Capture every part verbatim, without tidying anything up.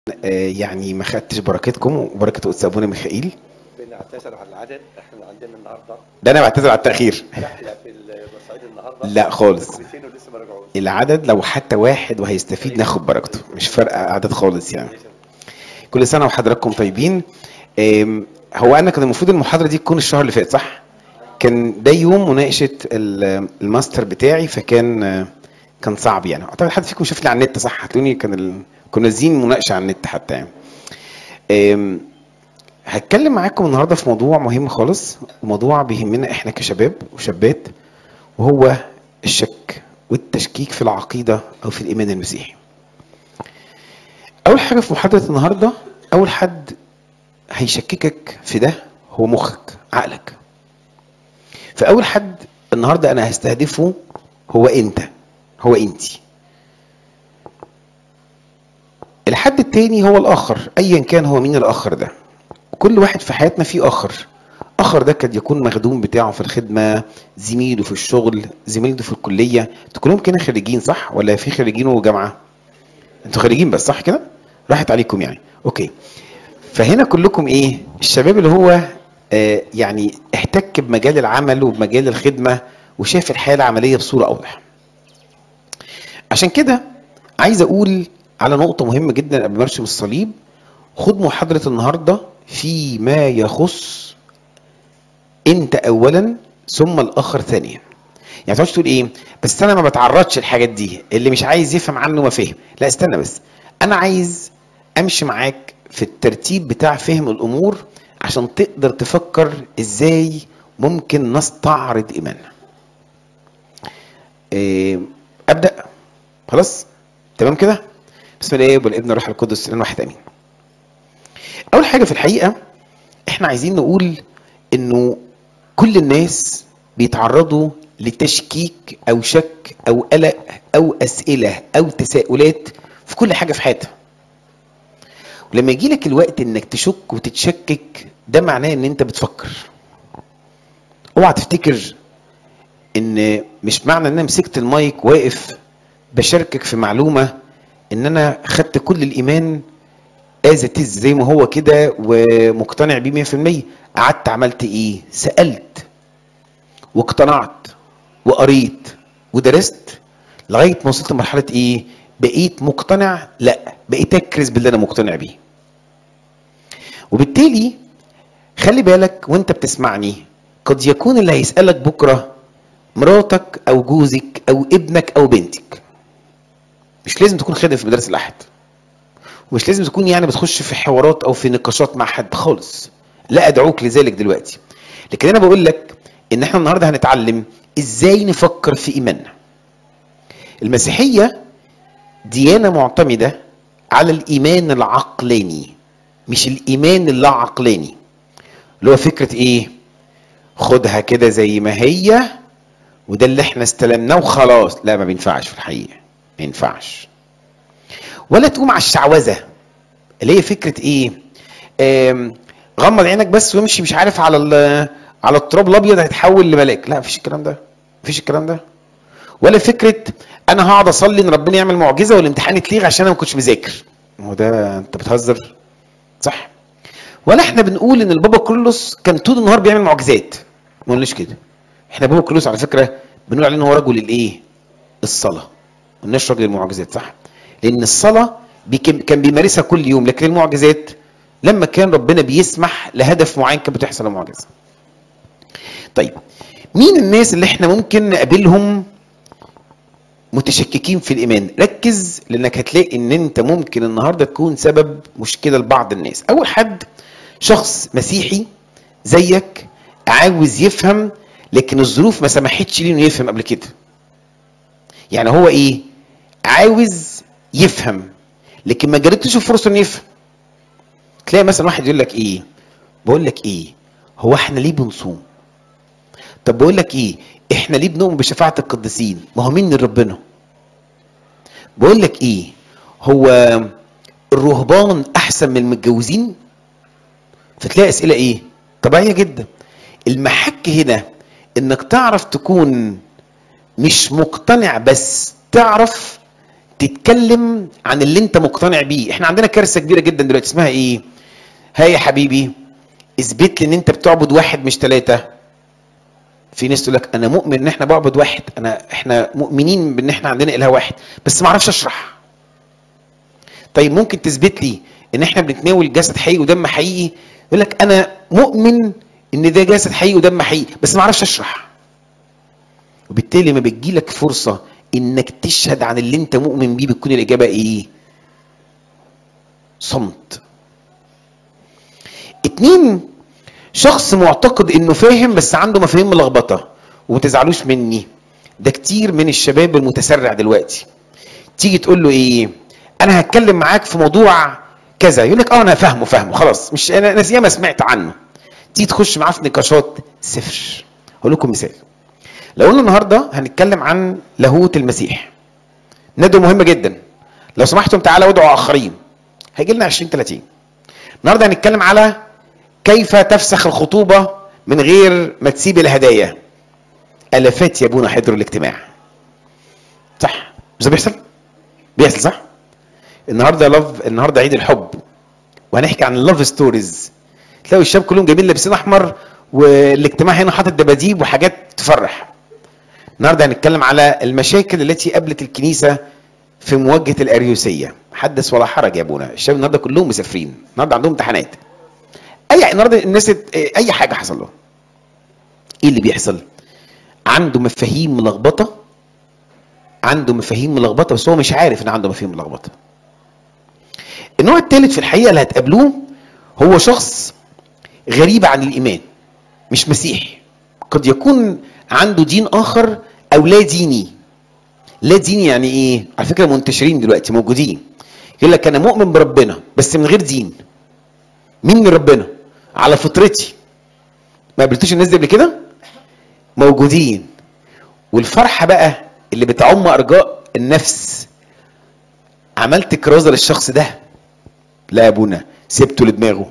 آه، يعني ما خدتش بركتكم وبركه قدس ابونا ميخائيل. بنعتذر على العدد، احنا عندنا النهارده ده انا بعتذر على التاخير. رحله في الصعيد النهارده. لا خالص، كويسين ولسه ما رجعوش. العدد لو حتى واحد وهيستفيد ناخد بركته، مش فارقه اعداد خالص يعني. كل سنه وحضراتكم طيبين. آم، هو انا كان المفروض المحاضره دي تكون الشهر اللي فات، صح؟ كان ده يوم مناقشه ال- الماستر بتاعي، فكان آه، كان صعب يعني. اعتقد حد فيكم شافني على النت، صح؟ هتلاقوني كان ال... كنا نازلين مناقشه على النت حتى يعني. آم، هتكلم معاكم النهارده في موضوع مهم خالص، وموضوع بيهمنا احنا كشباب وشابات، وهو الشك والتشكيك في العقيده او في الايمان المسيحي. اول حاجه في محاضره النهارده، اول حد هيشككك في ده هو مخك، عقلك. فاول حد النهارده انا هستهدفه هو انت، هو انتي. الحد التاني هو الاخر، ايا كان هو مين الاخر ده. كل واحد في حياتنا فيه اخر. اخر ده قد يكون مخدوم بتاعه في الخدمه، زميله في الشغل، زميله في الكليه. انتوا كلهم كده خريجين صح؟ ولا في خريجين وجامعه؟ انتوا خريجين بس، صح كده؟ راحت عليكم يعني. اوكي. فهنا كلكم ايه؟ الشباب اللي هو آه يعني احتك بمجال العمل وبمجال الخدمه وشاف الحياه العمليه بصوره اوضح. عشان كده عايز اقول على نقطه مهمه جدا قبل ما ارسم الصليب. خد محاضره النهارده فيما يخص انت اولا ثم الاخر ثانيا. يعني تقعدش تقول ايه بس انا ما بتعرضش الحاجات دي، اللي مش عايز يفهم عنه ما فهم. لا استنى بس، انا عايز امشي معاك في الترتيب بتاع فهم الامور عشان تقدر تفكر ازاي ممكن نستعرض ايماننا. إيه ابدا؟ خلاص تمام كده. بسم الله والابن والروح القدس الان واحد امين. اول حاجه في الحقيقه احنا عايزين نقول انه كل الناس بيتعرضوا لتشكيك او شك او قلق او اسئله او تساؤلات في كل حاجه في حياتها. ولما يجي لك الوقت انك تشك وتتشكك، ده معناه ان انت بتفكر. اوعى تفتكر ان مش معنى ان انا مسكت المايك واقف بشاركك في معلومه ان انا خدت كل الايمان ازتز زي ما هو كده ومقتنع بيه مية في المية. قعدت عملت ايه؟ سالت واقتنعت وقريت ودرست لغايه ما وصلت لمرحله ايه؟ بقيت مقتنع؟ لا، بقيت اكرز باللي انا مقتنع بيه. وبالتالي خلي بالك وانت بتسمعني، قد يكون اللي هيسالك بكره مراتك او جوزك او ابنك او بنتك. مش لازم تكون خادم في مدارس الاحد، ومش لازم تكون يعني بتخش في حوارات او في نقاشات مع حد خالص، لا ادعوك لذلك دلوقتي. لكن انا بقول لك ان احنا النهارده هنتعلم ازاي نفكر في ايماننا. المسيحيه ديانه معتمده على الايمان العقلاني، مش الايمان اللا عقلاني، اللي هو فكره ايه؟ خدها كده زي ما هي وده اللي احنا استلمناه وخلاص. لا، ما بينفعش في الحقيقه، ما ينفعش. ولا تقوم على الشعوذه اللي هي فكره ايه؟ آم، غمض عينك بس وامشي مش عارف على على التراب الابيض هيتحول لملاك. لا، مفيش الكلام ده، مفيش الكلام ده. ولا فكره انا هقعد اصلي ان ربنا يعمل معجزه والامتحان يتلغي عشان انا ما كنتش مذاكر. هو ده انت بتهزر، صح؟ ولا احنا بنقول ان البابا كرولوس كان طول النهار بيعمل معجزات. ما قلناش كده. احنا بابا كرولوس على فكره بنقول عليه ان هو رجل الايه؟ الصلاه. ما قلناش رجل المعجزات، صح؟ لان الصلاه كان بيمارسها كل يوم، لكن المعجزات لما كان ربنا بيسمح لهدف معين كانت بتحصل المعجزه. طيب مين الناس اللي احنا ممكن نقابلهم متشككين في الايمان؟ ركز لانك هتلاقي ان انت ممكن النهارده تكون سبب مشكله لبعض الناس. اول حد شخص مسيحي زيك عاوز يفهم، لكن الظروف ما سمحتش ليه انه يفهم قبل كده. يعني هو ايه؟ عاوز يفهم لكن ما جربتش فرصه انه يفهم. تلاقي مثلا واحد يقول لك ايه؟ بقول لك ايه؟ هو احنا ليه بنصوم؟ طب بقول لك ايه؟ احنا ليه بنؤمن بشفاعه القديسين؟ ما هو مين من ربنا؟ بقول لك ايه؟ هو الرهبان احسن من المتجوزين؟ فتلاقي اسئله ايه؟ طبيعيه جدا. المحك هنا انك تعرف تكون مش مقتنع، بس تعرف تتكلم عن اللي انت مقتنع بيه. احنا عندنا كارثه كبيره جدا دلوقتي اسمها ايه؟ ها يا حبيبي اثبت لي ان انت بتعبد واحد مش ثلاثه. في ناس تقول لك انا مؤمن ان احنا بعبد واحد، انا احنا مؤمنين بان احنا عندنا اله واحد، بس ما اعرفش اشرح. طيب ممكن تثبت لي ان احنا بنتناول جسد حقيقي ودم حقيقي؟ يقول لك انا مؤمن ان ده جسد حقيقي ودم حقيقي، بس ما اعرفش اشرح. وبالتالي ما بتجيلك فرصه انك تشهد عن اللي انت مؤمن بيه، بتكون الاجابه ايه؟ صمت. اتنين، شخص معتقد انه فاهم بس عنده مفاهيم ملخبطه. وما تزعلوش مني، ده كتير من الشباب المتسرع دلوقتي. تيجي تقول له ايه؟ انا هتكلم معاك في موضوع كذا، يقول لك اه انا فاهمه فاهمه خلاص، مش انا ناس ياما سمعت عنه. تيجي تخش معاه في نقاشات صفر. اقول لكم مثال. لو قلنا النهارده هنتكلم عن لاهوت المسيح، ندوه مهمه جدا، لو سمحتم تعالوا ادعوا اخرين، هيجي لنا عشرين ثلاثين. النهارده هنتكلم على كيف تفسخ الخطوبه من غير ما تسيب الهدايا. الافات يا ابونا حضروا الاجتماع. صح؟ مش ده بيحصل؟ بيحصل صح؟ النهارده لف النهارده عيد الحب، وهنحكي عن اللوف ستوريز. تلاقوا الشباب كلهم جايبين لابسين احمر، والاجتماع هنا حاطط دباديب وحاجات تفرح. النهارده هنتكلم على المشاكل التي قابلت الكنيسه في مواجهه الاريوسيه. حدث ولا حرج يا ابونا، الشباب النهارده كلهم مسافرين، النهارده عندهم امتحانات. اي النهارده الناس اي حاجه حصل له. ايه اللي بيحصل؟ عنده مفاهيم ملخبطه، عنده مفاهيم ملخبطه بس هو مش عارف ان عنده مفاهيم ملخبطه. النوع الثالث في الحقيقه اللي هتقابلوه هو شخص غريب عن الايمان، مش مسيحي، قد يكون عنده دين اخر او لا ديني. لا ديني يعني ايه؟ على فكره منتشرين دلوقتي موجودين، يقول لك انا مؤمن بربنا بس من غير دين. مين من ربنا؟ على فطرتي. ما قابلتوش الناس دي قبل كده؟ موجودين. والفرحه بقى اللي بتعم ارجاء النفس، عملت كرازه للشخص ده؟ لا يا ابونا، سبته لدماغه.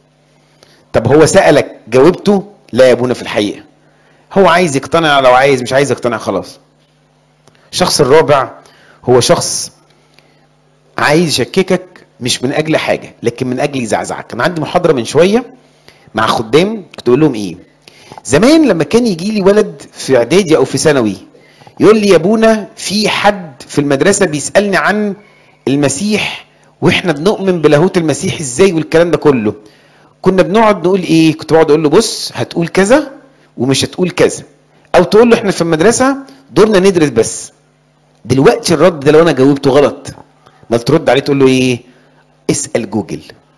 طب هو سألك جاوبته؟ لا يا ابونا، في الحقيقة هو عايز يقتنع، لو عايز، مش عايز يقتنع خلاص. الشخص الرابع هو شخص عايز يشككك مش من اجل حاجة لكن من اجل يزعزعك. كان عندي محاضرة من شوية مع خدام، كنت اقول لهم ايه؟ زمان لما كان يجي لي ولد في اعدادي او في ثانوي يقول لي يا ابونا في حد في المدرسة بيسألني عن المسيح واحنا بنؤمن بلاهوت المسيح ازاي والكلام ده كله، كنا بنقعد نقول ايه؟ كنت بقعد اقول له بص هتقول كذا ومش هتقول كذا، او تقول له احنا في المدرسه دورنا ندرس بس. دلوقتي الرد ده لو انا جاوبته غلط، ما ترد عليه تقول له ايه؟ اسال جوجل،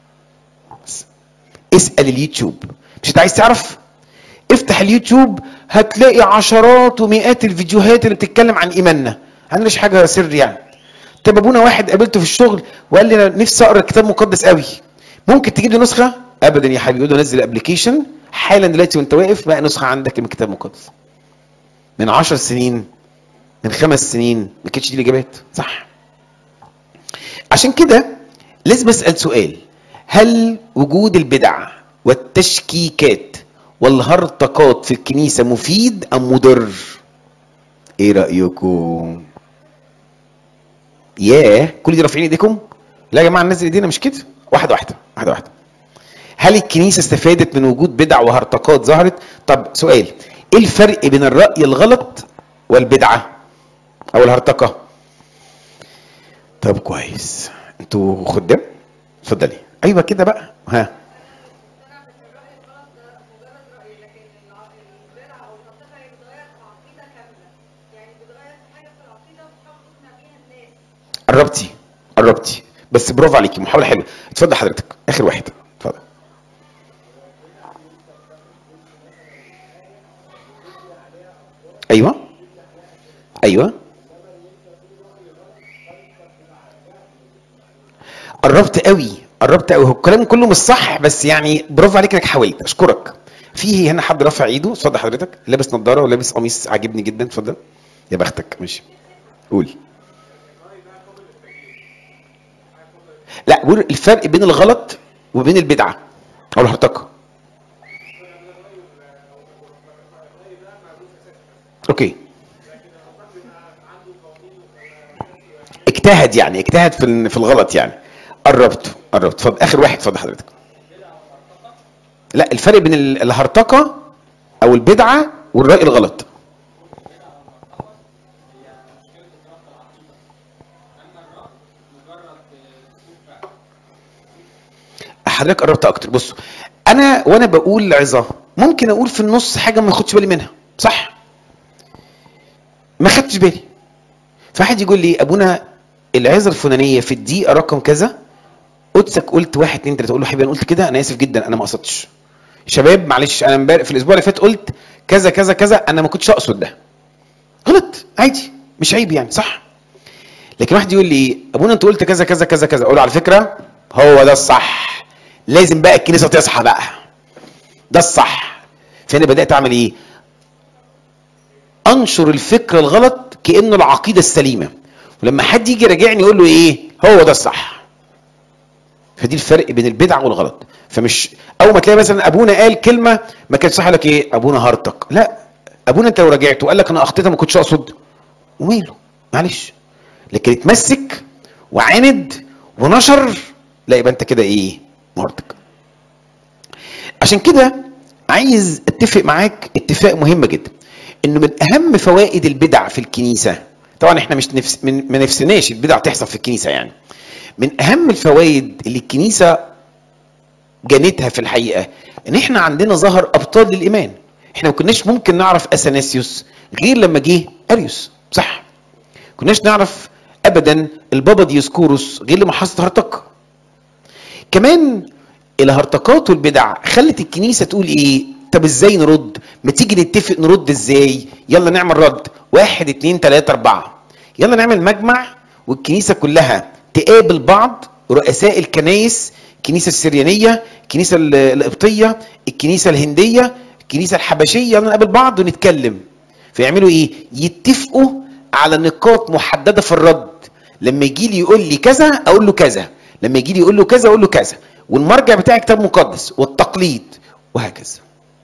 اسال اليوتيوب. مش انت عايز تعرف؟ افتح اليوتيوب هتلاقي عشرات ومئات الفيديوهات اللي بتتكلم عن ايماننا. عندناش حاجه سر يعني. طب ابونا واحد قابلته في الشغل وقال لي انا نفسي اقرا كتاب مقدس قوي، ممكن تجيب لي نسخه؟ ابدا يا حبيبي، يقول له نزل الابلكيشن حالا دلوقتي وانت واقف بقى نسخه عندك من الكتاب المقدس. من عشر سنين، من خمس سنين ما كانتش دي الاجابات صح. عشان كده لازم اسال سؤال: هل وجود البدع والتشكيكات والهرطقات في الكنيسه مفيد ام مضر؟ ايه رايكم؟ ياه، كل دي رافعين ايديكم؟ لا يا جماعه ننزل ايدينا، مش كده، واحده واحده واحده واحده. هل الكنيسه استفادت من وجود بدع وهرطقات ظهرت؟ طب سؤال: ايه الفرق بين الراي الغلط والبدعه او الهرطقه؟ طب كويس، انتوا خدام، اتفضلي. ايوه كده بقى. ها، قربتي قربتي بس برافو عليكي، محاوله حلوه. اتفضل حضرتك اخر واحد، اتفضل. ايوه ايوه، قربت قوي قربت قوي. هو الكلام كله مش صح بس يعني برافو عليك انك حاولت، اشكرك. في هنا حد رافع ايده، اتفضل حضرتك، لابس نظاره ولابس قميص عاجبني جدا، اتفضل. يا بختك، ماشي قول. لا، قول الفرق بين الغلط وبين البدعه او الهرطقه. اوكي، اجتهد يعني اجتهد في في الغلط يعني. قربت قربت. اتفضل اخر واحد. اتفضل حضرتك. لا، الفرق بين الهرطقه او البدعه والراي الغلط. حضرتك قربت اكتر. بصوا، انا وانا بقول عظه ممكن اقول في النص حاجه ما اخدش بالي منها، صح؟ ما خدتش بالي، فواحد يقول لي ابونا العظه الفلانيه في الدقيقه رقم كذا قدسك قلت واحد اتنين تلاته، اقول له حبيبي انا قلت كده، انا اسف جدا انا ما قصدتش. شباب معلش انا امبارح في الاسبوع اللي فات قلت كذا كذا كذا، انا ما كنتش اقصد ده. غلط عادي، مش عيب يعني، صح؟ لكن واحد يقول لي ابونا انت قلت كذا كذا كذا كذا، اقول له على فكره هو ده الصح، لازم بقى الكنيسه تصحى بقى، ده الصح. فانا بدات اعمل ايه؟ انشر الفكره الغلط كانه العقيده السليمه، ولما حد يجي يراجعني يقول له ايه؟ هو ده الصح. فدي الفرق بين البدع والغلط. فمش اول ما تلاقي مثلا ابونا قال كلمه ما كانش صح لك ايه؟ ابونا هرطق. لا، ابونا انت لو راجعت وقال لك انا اخطيتها ما كنتش اقصد، وميله معلش. لكن اتمسك وعاند ونشر، لا يبقى انت كده ايه؟ مهرطق. عشان كده عايز اتفق معاك اتفاق مهم جدا، انه من اهم فوائد البدع في الكنيسه، طبعا احنا مش نفس من ما نفسناش البدع تحصل في الكنيسه يعني، من اهم الفوائد اللي الكنيسه جنتها في الحقيقه ان احنا عندنا ظهر ابطال للايمان. احنا ما كناش ممكن نعرف اثناسيوس غير لما جه اريوس، صح؟ كناش نعرف ابدا البابا ديوسكوروس غير لما حصلت هرطقه. كمان الهرطقات والبدع خلت الكنيسه تقول ايه؟ طب ازاي نرد؟ ما تيجي نتفق نرد ازاي؟ يلا نعمل رد واحد اتنين تلاته اربعه. يلا نعمل مجمع والكنيسه كلها تقابل بعض، رؤساء الكنايس، الكنيسه السريانيه، الكنيسه القبطيه، الكنيسه الهنديه، الكنيسه الحبشيه، يلا نقابل بعض ونتكلم. فيعملوا ايه؟ يتفقوا على نقاط محدده في الرد. لما يجي لي يقول لي كذا اقول له كذا، لما يجي لي يقول له كذا اقول له كذا، والمرجع بتاعي كتاب مقدس والتقليد وهكذا.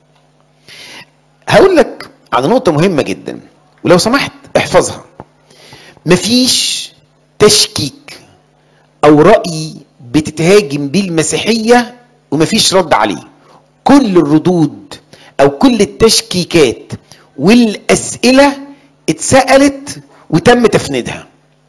هقول لك على نقطه مهمه جدا ولو سمحت احفظها. مفيش تشكيك او رأي بتتهاجم بيه المسيحية ومفيش رد عليه. كل الردود او كل التشكيكات والاسئلة اتسألت وتم تفنيدها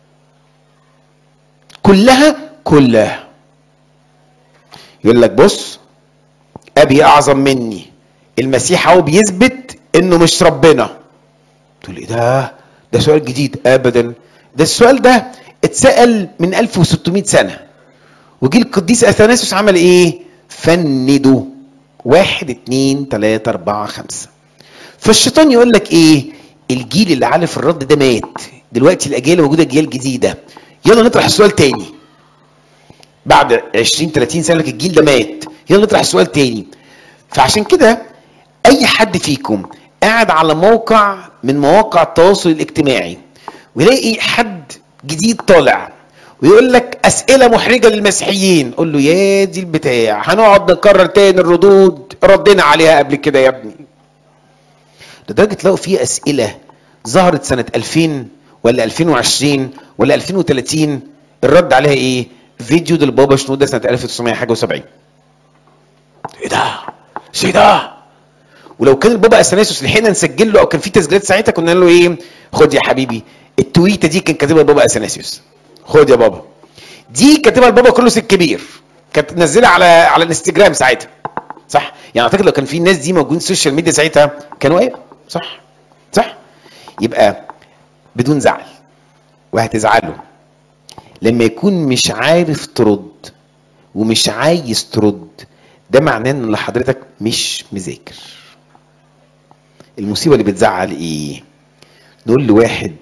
كلها كلها. يقول لك بص، ابي اعظم مني، المسيح هو بيثبت انه مش ربنا. تقول ايه ده؟ ده سؤال جديد؟ ابدا، ده السؤال ده اتسأل من ألف وستمائة سنة، وجي القديس اثناسيوس عمل ايه؟ فنده واحد اتنين تلاتة اربعة خمسة. فالشيطان يقول لك ايه؟ الجيل اللي عارف الرد ده مات، دلوقتي الاجيال موجوده اجيال جديده، يلا نطرح السؤال تاني. بعد عشرين تلاتين سنه لك الجيل ده مات، يلا نطرح السؤال تاني. فعشان كده اي حد فيكم قاعد على موقع من مواقع التواصل الاجتماعي ويلاقي حد جديد طالع ويقول لك اسئله محرجه للمسيحيين، قول له يا دي البتاع، هنقعد نكرر تاني الردود ردينا عليها قبل كده يا ابني. لدرجه تلاقوا في اسئله ظهرت سنه ألفين ولا ألفين وعشرين ولا ألفين وتلاتين الرد عليها ايه؟ فيديو للبابا شنودة سنه ألف وتسعمائة حاجه وسبعين. ايه ده؟ ايه ده؟ ولو كان البابا اثناسيوس لحقنا نسجل له او كان في تسجيلات ساعتها كنا نقول له ايه؟ خد يا حبيبي التويته دي كان كاتبها البابا اثناسيوس، خد يا بابا دي كاتبها البابا كرولوس الكبير، كانت نزلها على على الانستجرام ساعتها، صح؟ يعني اعتقد لو كان في الناس دي موجودين السوشيال ميديا ساعتها كانوا ايه؟ صح؟ صح؟ يبقى بدون زعل، وهتزعلوا لما يكون مش عارف ترد ومش عايز ترد، ده معناه ان حضرتك مش مذاكر. المصيبه اللي بتزعل ايه؟ نقول لواحد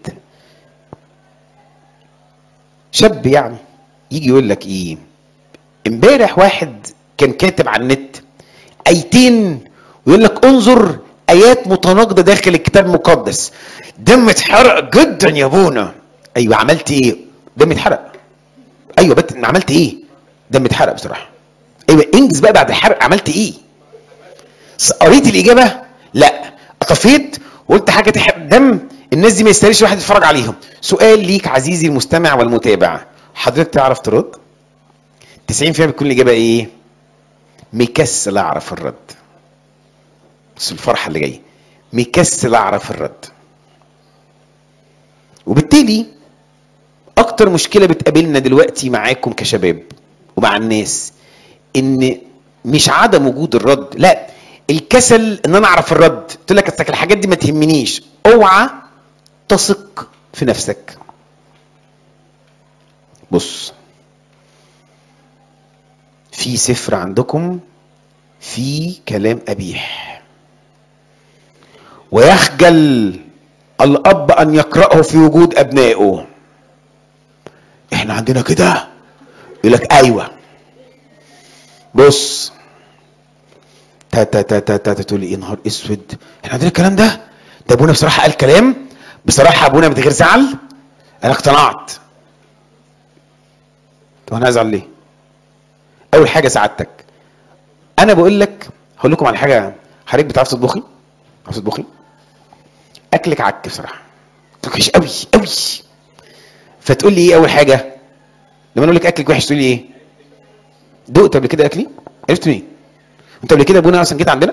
شاب يعني يجي يقول لك ايه؟ امبارح واحد كان كاتب على النت ايتين ويقول لك انظر ايات متناقضه داخل الكتاب المقدس. دم اتحرق جدا يا ابونا. ايوه عملت ايه؟ دم اتحرق. ايوه بت... عملت ايه؟ دم اتحرق بصراحه. ايوه انجز بقى بعد الحرق عملت ايه؟ قريت الاجابه؟ لا. طفيت وقلت حاجه تحرق دم؟ الناس دي ما يستاهلش واحد يتفرج عليهم. سؤال ليك عزيزي المستمع والمتابع، حضرتك تعرف ترد؟ تسعين بالمية بتكون الاجابه ايه؟ مكسل اعرف الرد. بس الفرحه اللي جايه، مكسل اعرف الرد. وبالتالي اكتر مشكله بتقابلنا دلوقتي معاكم كشباب ومع الناس ان مش عدم وجود الرد، لا، الكسل ان انا اعرف الرد. قلت لك الحاجات دي ما تهمنيش. اوعى تثق في نفسك. بص، في سفر عندكم في كلام قبيح، ويخجل الاب ان يقرأه في وجود ابنائه. احنا عندنا كده، يقول لك ايوه. بص، تا تا تا تا تا تقول ايه؟ نهار اسود، احنا عندنا الكلام ده؟ ده ابونا بصراحه قال كلام، بصراحه ابونا من غير زعل انا اقتنعت. طب انا ازعل ليه؟ اول حاجه سعادتك. انا بقول لك، هقول لكم على حاجه. حضرتك بتعرفي تطبخي؟ بتعرفي تطبخي؟ اكلك عك بصراحه، وحش قوي قوي. فتقول لي ايه اول حاجه لما اقول لك اكلك وحش؟ تقول لي ايه؟ دقت قبل كده اكلي؟ عرفت منين؟ انت قبل كده ابونا اصلا جيت عندنا؟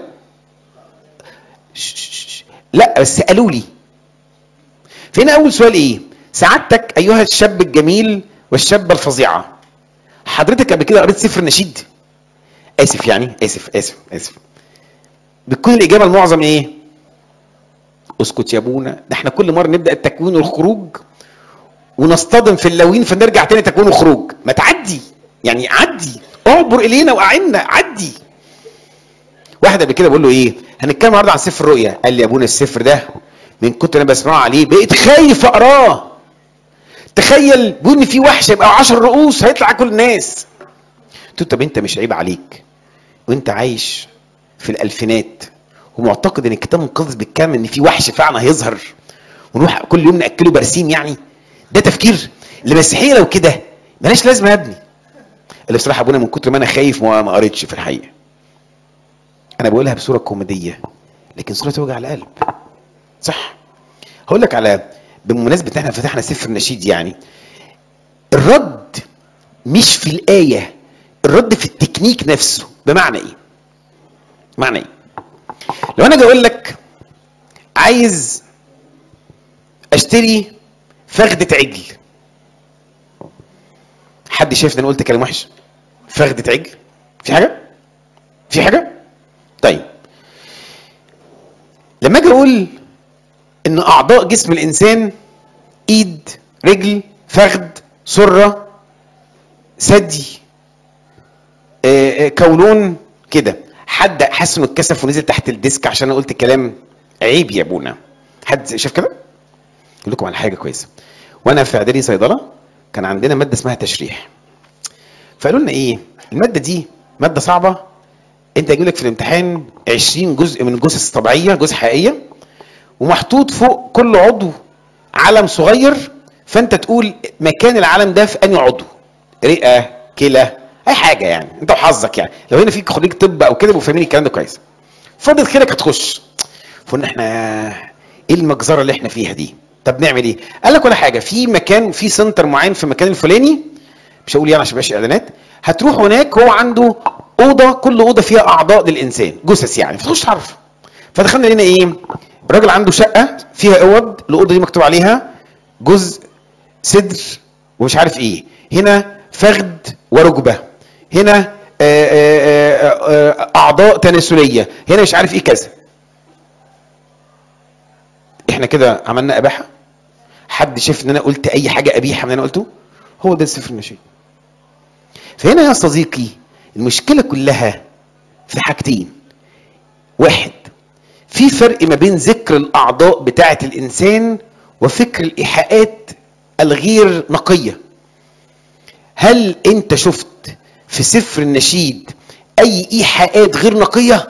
لا، بس قالوا لي. فهنا اول سؤال ايه؟ سعادتك ايها الشاب الجميل والشابه الفظيعه، حضرتك قبل كده قريت سفر النشيد؟ اسف يعني، اسف اسف اسف. بتكون الاجابه المعظم ايه؟ اسكت يا ابونا، ده احنا كل مره نبدا التكوين والخروج ونصطدم في اللاوين فنرجع تاني تكوين وخروج. ما تعدي يعني، عدي، اعبر الينا واعنا، عدي. واحد قبل كده بقول له ايه؟ هنتكلم النهارده عن سفر الرؤيا. قال لي يا ابونا السفر ده من كتر انا بسمعه عليه بقيت خايف اقراه. تخيل بيقول ان في وحش يبقى عشر رؤوس هيطلع كل الناس. قلت له طب انت مش عيب عليك وانت عايش في الالفينات ومعتقد ان الكتاب المقدس بيتكلم ان في وحش فعلا هيظهر ونروح كل يوم ناكله برسيم؟ يعني ده تفكير المسيحيه لو كده مالهاش لازمه يا ابني. اللي بصراحه ابونا من كتر ما انا خايف ما قريتش في الحقيقه. انا بقولها بصوره كوميديه لكن صوره توجع القلب، صح؟ هقول لك على، بمناسبه ان احنا فتحنا سفر النشيد، يعني الرد مش في الايه، الرد في التكنيك نفسه. بمعنى ايه؟ معنى ايه؟ لو انا اجي اقول لك عايز اشتري فخده عجل، حد شايف ان انا قلت كلام وحش؟ فخده عجل، في حاجه؟ في حاجه؟ طيب، لما اجي اقول ان اعضاء جسم الانسان ايد، رجل، فخذ، سره، ثدي، كولون كده، حد حس انه اتكسف ونزل تحت الديسك عشان انا قلت كلام عيب يا ابونا؟ حد شاف كده؟ اقول لكم على حاجه كويسه. وانا في اعدادي صيدله كان عندنا ماده اسمها تشريح. فقالوا لنا ايه؟ الماده دي ماده صعبه، انت هيجي لك في الامتحان عشرين جزء من الجثث الطبيعيه، جثث حقيقيه، ومحطوط فوق كل عضو علم صغير، فانت تقول مكان العلم ده في انهي عضو، رئه، كلى، اي حاجه يعني، انت وحظك. يعني لو هنا في خريج طب او كده وفاهمين الكلام ده كويس، فضل خيرك هتخش. فقلنا احنا ايه المجزره اللي احنا فيها دي؟ طب نعمل ايه؟ قال لك ولا حاجه، في مكان، في سنتر معين في المكان الفلاني، مش هقول يعني عشان مبقاش اعلانات، هتروح هناك، هو عنده اوضه، كل اوضه فيها اعضاء للانسان، جثث يعني، فتخش تعرف. فدخلنا لنا ايه؟ الراجل عنده شقه فيها اوض، الاوضه دي مكتوب عليها جزء صدر ومش عارف ايه، هنا فخذ وركبه، هنا آآ آآ اعضاء تناسليه، هنا مش عارف ايه كذا. احنا كده عملنا اباحه؟ حد شاف ان انا قلت اي حاجه قبيحه من اللي انا قلته؟ هو ده السفر النشيد. فهنا يا صديقي المشكله كلها في حاجتين. واحد، في فرق ما بين ذكر الاعضاء بتاعه الانسان وفكر الايحاءات الغير نقيه. هل انت شفت في سفر النشيد اي ايحاءات غير نقيه؟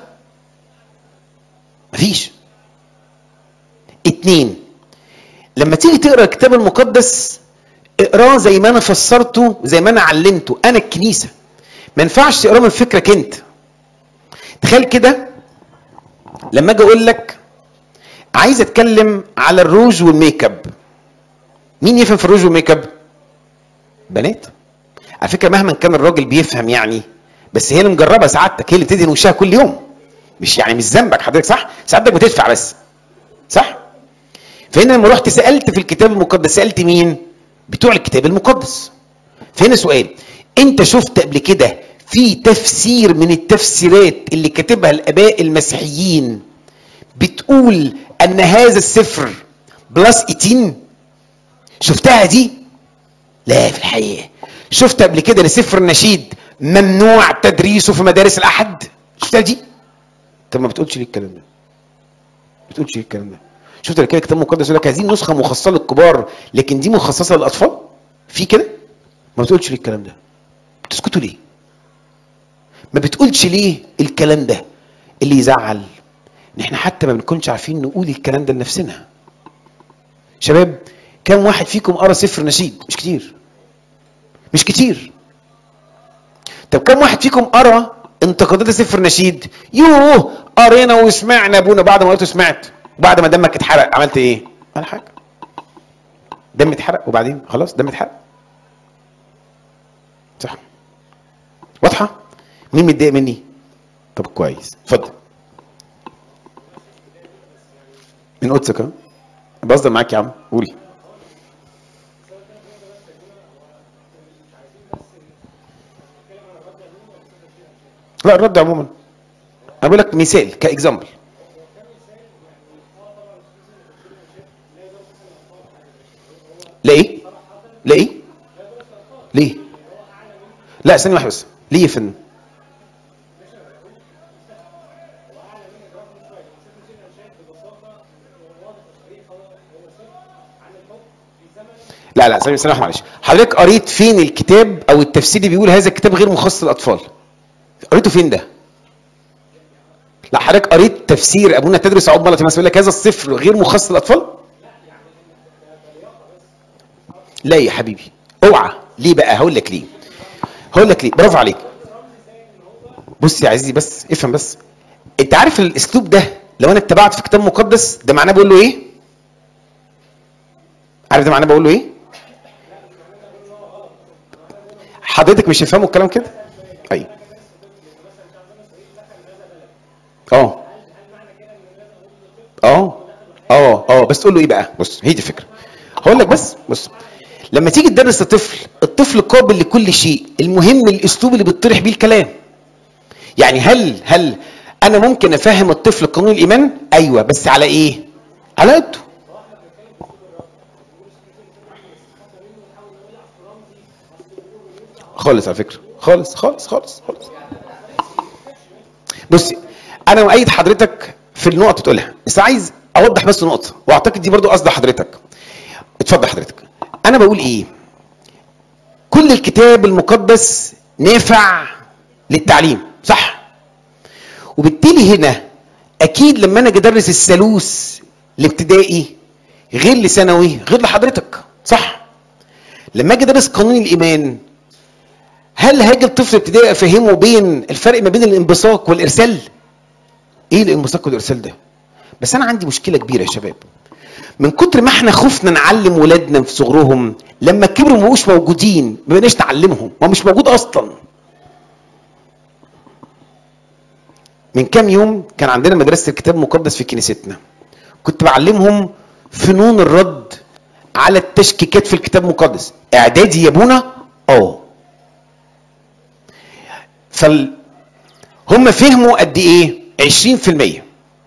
مفيش. اتنين، لما تيجي تقرا الكتاب المقدس اقراه زي ما انا فسرته، زي ما انا علمته انا الكنيسه، ما ينفعش تقراه من فكرك انت. تخيل كده لما اجي اقول لك عايز اتكلم على الروج والميك اب. مين يفهم في الروج والميك اب؟ بنات. على فكره مهما كان الراجل بيفهم يعني، بس هي اللي مجربه سعادتك، هي اللي بتدهن وشها كل يوم، مش يعني مش ذنبك حضرتك، صح؟ سعادتك بتدفع بس، صح؟ فهنا لما رحت سالت في الكتاب المقدس، سالت مين؟ بتوع الكتاب المقدس. فهنا سؤال، انت شفت قبل كده في تفسير من التفسيرات اللي كاتبها الاباء المسيحيين بتقول ان هذا السفر بلس ثمانية عشر؟ شفتها دي؟ لا في الحقيقه. شفت قبل كده لسفر النشيد ممنوع تدريسه في مدارس الاحد؟ شفتها دي؟ طب ما بتقولش ليه الكلام ده؟ ما بتقولش ليه الكلام ده؟ شفت كده الكتاب المقدس يقول لك هذه نسخه مخصصه للكبار لكن دي مخصصه للاطفال؟ في كده؟ ما بتقولش ليه الكلام ده؟ بتسكتوا ليه؟ ما بتقولش ليه الكلام ده؟ اللي يزعل ان احنا حتى ما بنكونش عارفين نقول الكلام ده لنفسنا. شباب، كم واحد فيكم قرا سفر نشيد؟ مش كتير. مش كتير. طب كم واحد فيكم قرا انتقادات سفر نشيد؟ يوه قرينا وسمعنا ابونا، بعد ما قلت سمعت، بعد ما دمك اتحرق عملت ايه؟ ولا حاجه. دم اتحرق وبعدين خلاص دم اتحرق. صح؟ واضحه؟ مين متضايق مني؟ طب كويس، اتفضل. من قدسك ها؟ بهزر معاك يا عم، قولي. لا الرد عموما. انا بقول لك مثال كاكزامبل. لا ايه؟ لا ايه؟ ليه؟ لا ثانية واحدة بس، ليه يا فندم؟ لا لا ثانية واحدة معلش، حضرتك قريت فين الكتاب او التفسير اللي بيقول هذا الكتاب غير مخصص للاطفال؟ قريته فين ده؟ لا حضرتك قريت تفسير ابونا تدرس عقب مرة يقول لك هذا السفر غير مخصص للاطفال؟ لا يا حبيبي اوعى. ليه بقى؟ هقول لك ليه. هقول لك ليه، برافو عليك. بص يا عزيزي بس افهم بس. انت عارف الاسلوب ده لو انا اتبعت في كتاب مقدس ده معناه بقول له ايه؟ عارف ده معناه بقول له ايه؟ حضرتك مش هتفهموا الكلام كده؟ ايوه. اه اه اه اه بس تقول له ايه بقى؟ بص هي دي الفكره. هقول لك بس بص، لما تيجي تدرس الطفل، الطفل قابل لكل شيء، المهم الاسلوب اللي بيطرح بيه الكلام. يعني هل هل انا ممكن افهم الطفل قانون الايمان؟ ايوه، بس على ايه؟ على قده. خالص على فكره، خالص خالص خالص خالص. بصي انا مؤيد حضرتك في النقطه تقولها، بس عايز اوضح بس نقطه، واعتقد دي برضو قصد حضرتك. اتفضل حضرتك. انا بقول ايه؟ كل الكتاب المقدس نافع للتعليم، صح؟ وبالتالي هنا اكيد لما انا اجي ادرس الثالوث الابتدائي غير لثانوي غير لحضرتك، صح؟ لما اجي ادرس قانون الايمان، هل هاجي الطفل الابتدائي افهمه بين الفرق ما بين الانبثاق والارسال؟ ايه الانبثاق والارسال ده؟ بس انا عندي مشكله كبيره يا شباب. من كتر ما احنا خفنا نعلم ولادنا في صغرهم، لما كبروا ما بقوش موجودين، ما بقناش نعلمهم، ما مش موجود اصلا. من كام يوم كان عندنا مدرسه الكتاب المقدس في كنيستنا، كنت بعلمهم فنون الرد على التشكيكات في الكتاب المقدس. اعدادي يا ابونا؟ اه. فال هم فهموا قد ايه؟ عشرين في المية.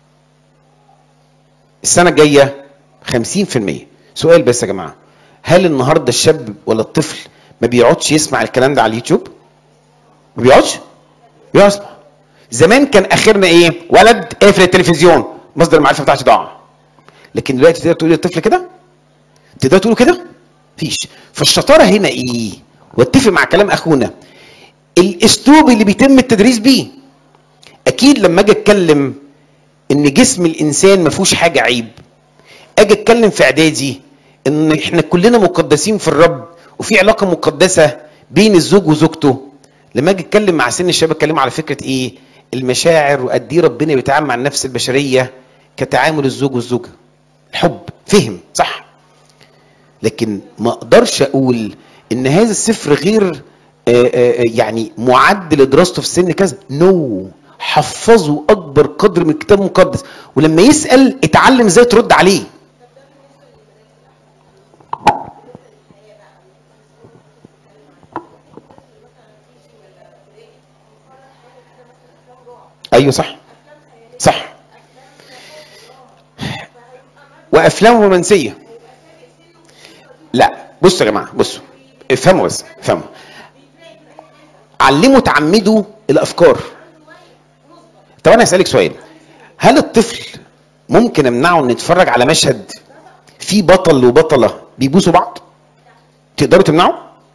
السنه الجايه خمسين في المية. سؤال بس يا جماعه، هل النهارده الشاب ولا الطفل ما بيقعدش يسمع الكلام ده على اليوتيوب؟ ما بيقعدش؟ بيسمع. زمان كان اخرنا ايه؟ ولد اقفل التلفزيون، مصدر المعرفه بتاعتي ضاع. لكن دلوقتي تقدر تقول للطفل كده؟ تقدر تقول كده؟ مفيش. فالشطاره هنا ايه؟ واتفق مع كلام اخونا، الاسلوب اللي بيتم التدريس بيه. اكيد لما اجي اتكلم ان جسم الانسان ما فيهوش حاجه عيب، اجي اتكلم في اعدادي ان احنا كلنا مقدسين في الرب وفي علاقه مقدسه بين الزوج وزوجته، لما اجي اتكلم مع سن الشباب اتكلم على فكره ايه؟ المشاعر وقد ايه ربنا بيتعامل مع النفس البشريه كتعامل الزوج والزوجه، الحب فهم صح، لكن ما اقدرش اقول ان هذا السفر غير آآ آآ يعني معد لدراسته في السن كذا. نو no. حفظوا اكبر قدر من الكتاب المقدس، ولما يسال اتعلم ازاي ترد عليه. ايوه صح صح. وافلام رومانسيه. لا بصوا يا جماعه، بصوا افهموا بس افهموا. علموا تعمدوا الافكار. طب انا هسالك سؤال، هل الطفل ممكن امنعه ان يتفرج على مشهد فيه بطل وبطله بيبوسوا بعض؟ تقدروا تمنعوا؟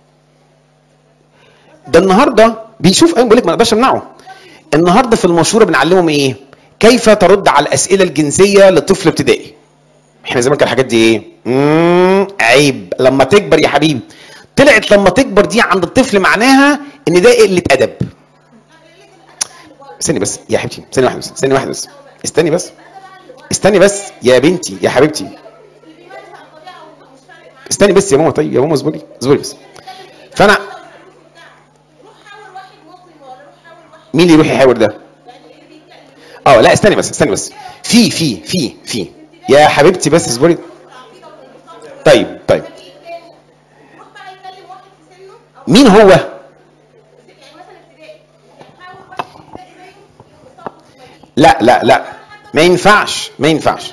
ده النهارده بيشوف، انا بقول لك ما اقدرش امنعه. النهارده في المشوره بنعلمهم ايه؟ كيف ترد على الاسئله الجنسيه لطفل ابتدائي. احنا زمان كان الحاجات دي ايه؟ امم عيب. لما تكبر يا حبيبي، طلعت لما تكبر دي عند الطفل معناها ان ده قله ادب. استني بس يا حبيبتي، استني واحده بس، استني واحده بس، استني بس استني بس يا بنتي يا حبيبتي، استني بس يا ماما. طيب يا ماما اصبري اصبري بس. فانا مين اللي يروح يحاور ده؟ اه لا استني بس استني بس في في في في يا حبيبتي بس اصبري. طيب طيب مين هو؟ لا لا لا ما ينفعش ما ينفعش.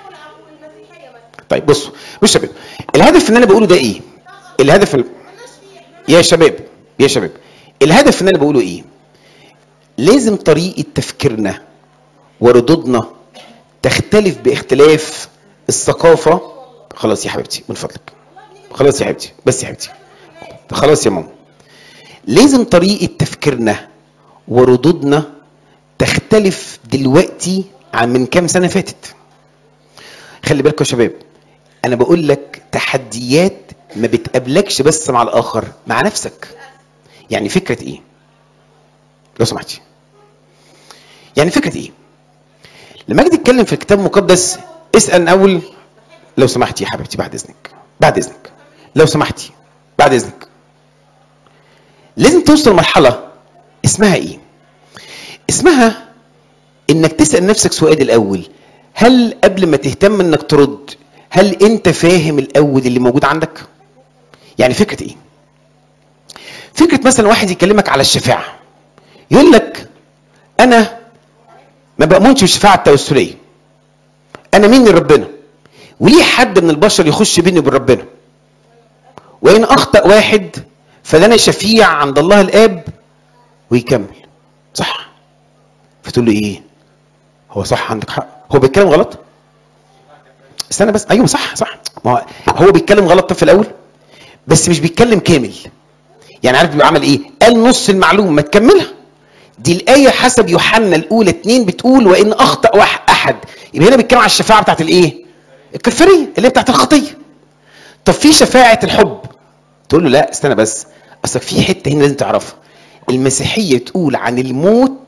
طيب بصوا بصوا يا شباب، الهدف اللي انا بقوله ده ايه؟ الهدف ال... يا شباب يا شباب الهدف اللي انا بقوله ايه؟ لازم طريقه تفكيرنا وردودنا تختلف باختلاف الثقافه. خلاص يا حبيبتي من فضلك، خلاص يا حبيبتي بس يا حبيبتي، خلاص يا ماما. لازم طريقه تفكيرنا وردودنا تختلف دلوقتي عن من كام سنه فاتت. خلي بالكم يا شباب، انا بقول لك تحديات ما بتقابلكش بس مع الاخر، مع نفسك. يعني فكره ايه لو سمحتي؟ يعني فكره ايه؟ لما اجي اتكلم في الكتاب المقدس اسال اول لو سمحتي يا حبيبتي، بعد اذنك بعد اذنك لو سمحتي بعد اذنك. لازم توصل لمرحله اسمها ايه؟ اسمها انك تسال نفسك سؤال الاول، هل قبل ما تهتم انك ترد هل انت فاهم الاول اللي موجود عندك؟ يعني فكره ايه؟ فكره مثلا واحد يكلمك على الشفاعه، يقول لك انا ما بامنش بالشفاعه التوسليه، انا مين لربنا؟ وليه حد من البشر يخش بيني وبين ربنا؟ وان اخطا واحد فلنا شفيع عند الله الاب. ويكمل صح. فتقول له ايه؟ هو صح عندك حق، هو بيتكلم غلط؟ استنى بس، ايوه صح صح، ما هو بيتكلم غلط في الاول بس مش بيتكلم كامل. يعني عارف بيبقى عمل ايه؟ قال نص المعلومه ما تكملها. دي الايه حسب يوحنا الاولى اتنين بتقول وان اخطا احد، يبقى هنا بيتكلم على الشفاعه بتاعت الايه؟ الكفاريه اللي هي بتاعت الخطيه. طب في شفاعه الحب، تقول له لا استنى بس، اصلك في حته هنا لازم تعرفها. المسيحيه تقول عن الموت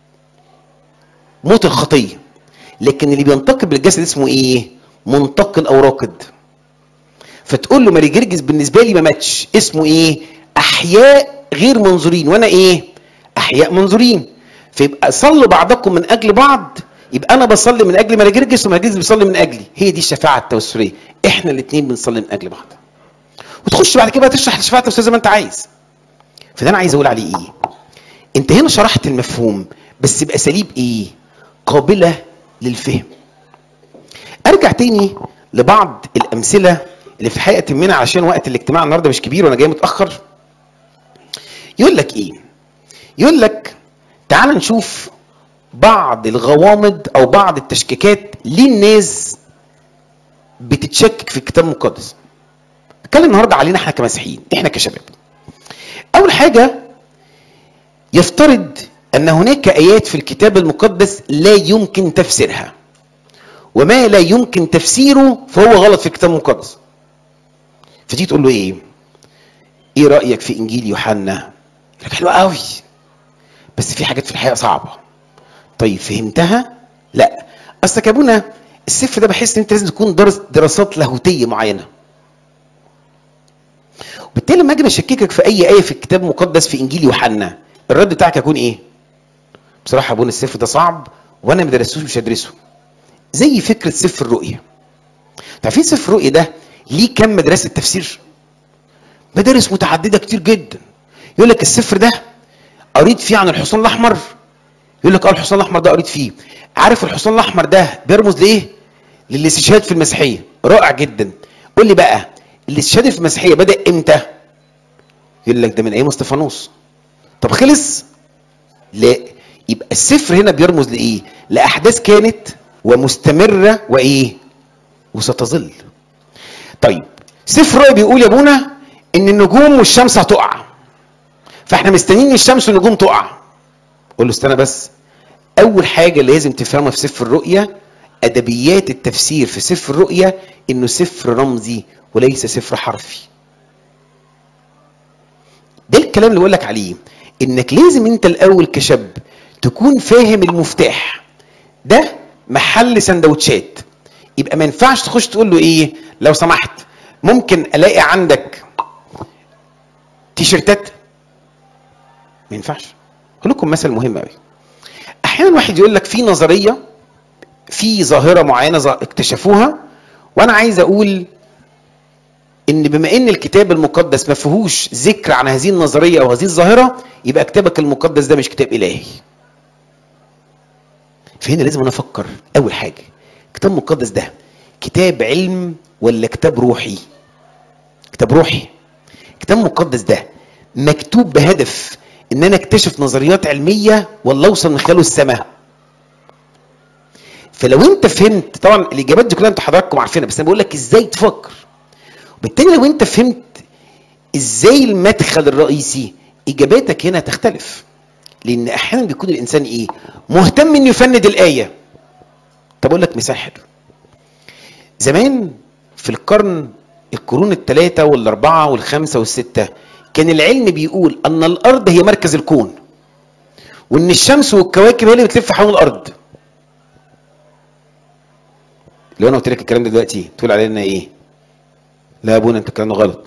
موت الخطيه، لكن اللي بينتقل بالجسد اسمه ايه؟ منتقل او راقد. فتقول له ماري جرجس بالنسبه لي ما ماتش، اسمه ايه؟ احياء غير منظورين، وانا ايه؟ احياء منظورين. فيبقى صلوا بعضكم من اجل بعض، يبقى انا بصلي من اجل ماري جرجس وماري جرجس بيصلي من اجلي. هي دي الشفاعه التوسليه، احنا الاثنين بنصلي من اجل بعض. وتخش بعد كده تشرح الشفاعه التوسليه زي ما انت عايز. فده انا عايز اقول عليه ايه؟ انت هنا شرحت المفهوم بس باساليب ايه؟ قابله للفهم. ارجع تاني لبعض الامثله اللي في الحقيقه تهمنا عشان وقت الاجتماع النهارده مش كبير وانا جاي متاخر. يقول لك ايه؟ يقول لك تعال نشوف بعض الغوامض او بعض التشكيكات ليه الناس بتتشكك في الكتاب المقدس. اتكلم النهارده علينا احنا كمسيحيين، احنا كشباب. اول حاجه، يفترض ان هناك ايات في الكتاب المقدس لا يمكن تفسيرها، وما لا يمكن تفسيره فهو غلط في الكتاب المقدس. فتيجي تقول له ايه؟ ايه رايك في انجيل يوحنا؟ يقول لك حلو قوي بس في حاجات في الحقيقه صعبه. طيب فهمتها؟ لا. اصلك يا ابونا السفر ده بحس ان انت لازم تكون درس دراسات لاهوتيه معينه. وبالتالي لما اجي اشككك في اي ايه في الكتاب المقدس في انجيل يوحنا، الرد بتاعك هيكون ايه؟ بصراحه يا ابونا السفر ده صعب وانا ما درستوش مش هدرسه. زي فكره سفر الرؤيا. تعرفين سفر الرؤيا ده ليه كم مدرسه تفسير؟ مدارس متعدده كتير جدا. يقول لك السفر ده قريت فيه عن الحصان الاحمر، يقول لك اه الحصان الاحمر ده قريت فيه. عارف الحصان الاحمر ده بيرمز لايه؟ للاستشهاد في المسيحيه. رائع جدا. قول لي بقى الاستشهاد في المسيحيه بدا امتى؟ يقول لك ده من ايام استفانوس. طب خلص؟ لا. يبقى السفر هنا بيرمز لايه؟ لاحداث كانت ومستمره وايه؟ وستظل. طيب سفر الرؤيا بيقول يا ابونا ان النجوم والشمس هتقع، فاحنا مستنيين الشمس والنجوم تقع. قول له استنى بس، اول حاجه لازم تفهمها في سفر الرؤيا ادبيات التفسير في سفر الرؤيا انه سفر رمزي وليس سفر حرفي. ده الكلام اللي بقول لك عليه، انك لازم انت الاول كشاب تكون فاهم المفتاح ده محل سندوتشات. يبقى ما ينفعش تخش تقول له ايه لو سمحت ممكن الاقي عندك تيشيرتات؟ ما ينفعش. اقول لكم مثل مهم قوي. احيانا واحد يقول لك في نظريه في ظاهره معينه اكتشفوها، وانا عايز اقول ان بما ان الكتاب المقدس ما فيهوش ذكر عن هذه النظريه او هذه الظاهره، يبقى كتابك المقدس ده مش كتاب الهي. فهنا لازم انا افكر اول حاجه، الكتاب المقدس ده كتاب علم ولا كتاب روحي؟ كتاب روحي. الكتاب المقدس ده مكتوب بهدف ان انا اكتشف نظريات علميه ولا اوصل من خلاله السماء؟ فلو انت فهمت، طبعا الاجابات دي كلها انتوا حضراتكم عارفينها، بس انا بقول لك ازاي تفكر. وبالتالي لو انت فهمت ازاي المدخل الرئيسي، اجاباتك هنا تختلف. لان احيانا بيكون الانسان ايه؟ مهتم انه يفند الايه. طب اقول لك مثال حلو. زمان في القرن القرون الثلاثه والاربعه والخمسه والسته كان العلم بيقول ان الارض هي مركز الكون، وان الشمس والكواكب هي اللي بتلف حول الارض. لو انا قلت لك الكلام ده دلوقتي تقول علينا ايه؟ لا يا ابونا انت الكلام ده غلط.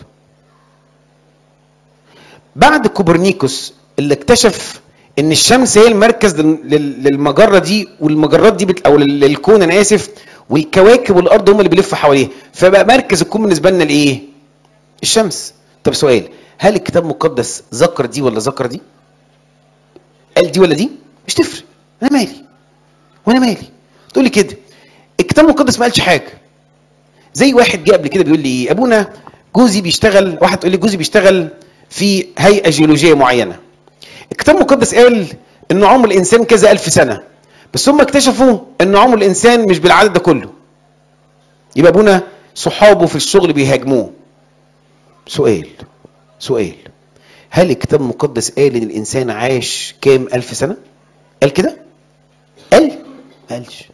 بعد كوبرنيكوس اللي اكتشف ان الشمس هي المركز للمجره دي، والمجرات دي بت... او للكون انا اسف، والكواكب والارض هم اللي بيلفوا حواليه، فبقى مركز الكون بالنسبه لنا الايه؟ الشمس. طب سؤال، هل الكتاب المقدس ذكر دي ولا ذكر دي؟ قال دي ولا دي؟ مش تفرق. انا مالي وانا مالي. تقول لي كده الكتاب المقدس ما قالش حاجه. زي واحد جه قبل كده بيقول لي ايه؟ ابونا جوزي بيشتغل، واحد تقول لي جوزي بيشتغل في هيئه جيولوجيه معينه. الكتاب المقدس قال ان عمر الانسان كذا الف سنه، بس هم اكتشفوا ان عمر الانسان مش بالعدد ده كله. يبقى ابونا صحابه في الشغل بيهاجموه. سؤال سؤال هل الكتاب المقدس قال ان الانسان عاش كام الف سنه؟ قال كده؟ قال؟ ما قالش.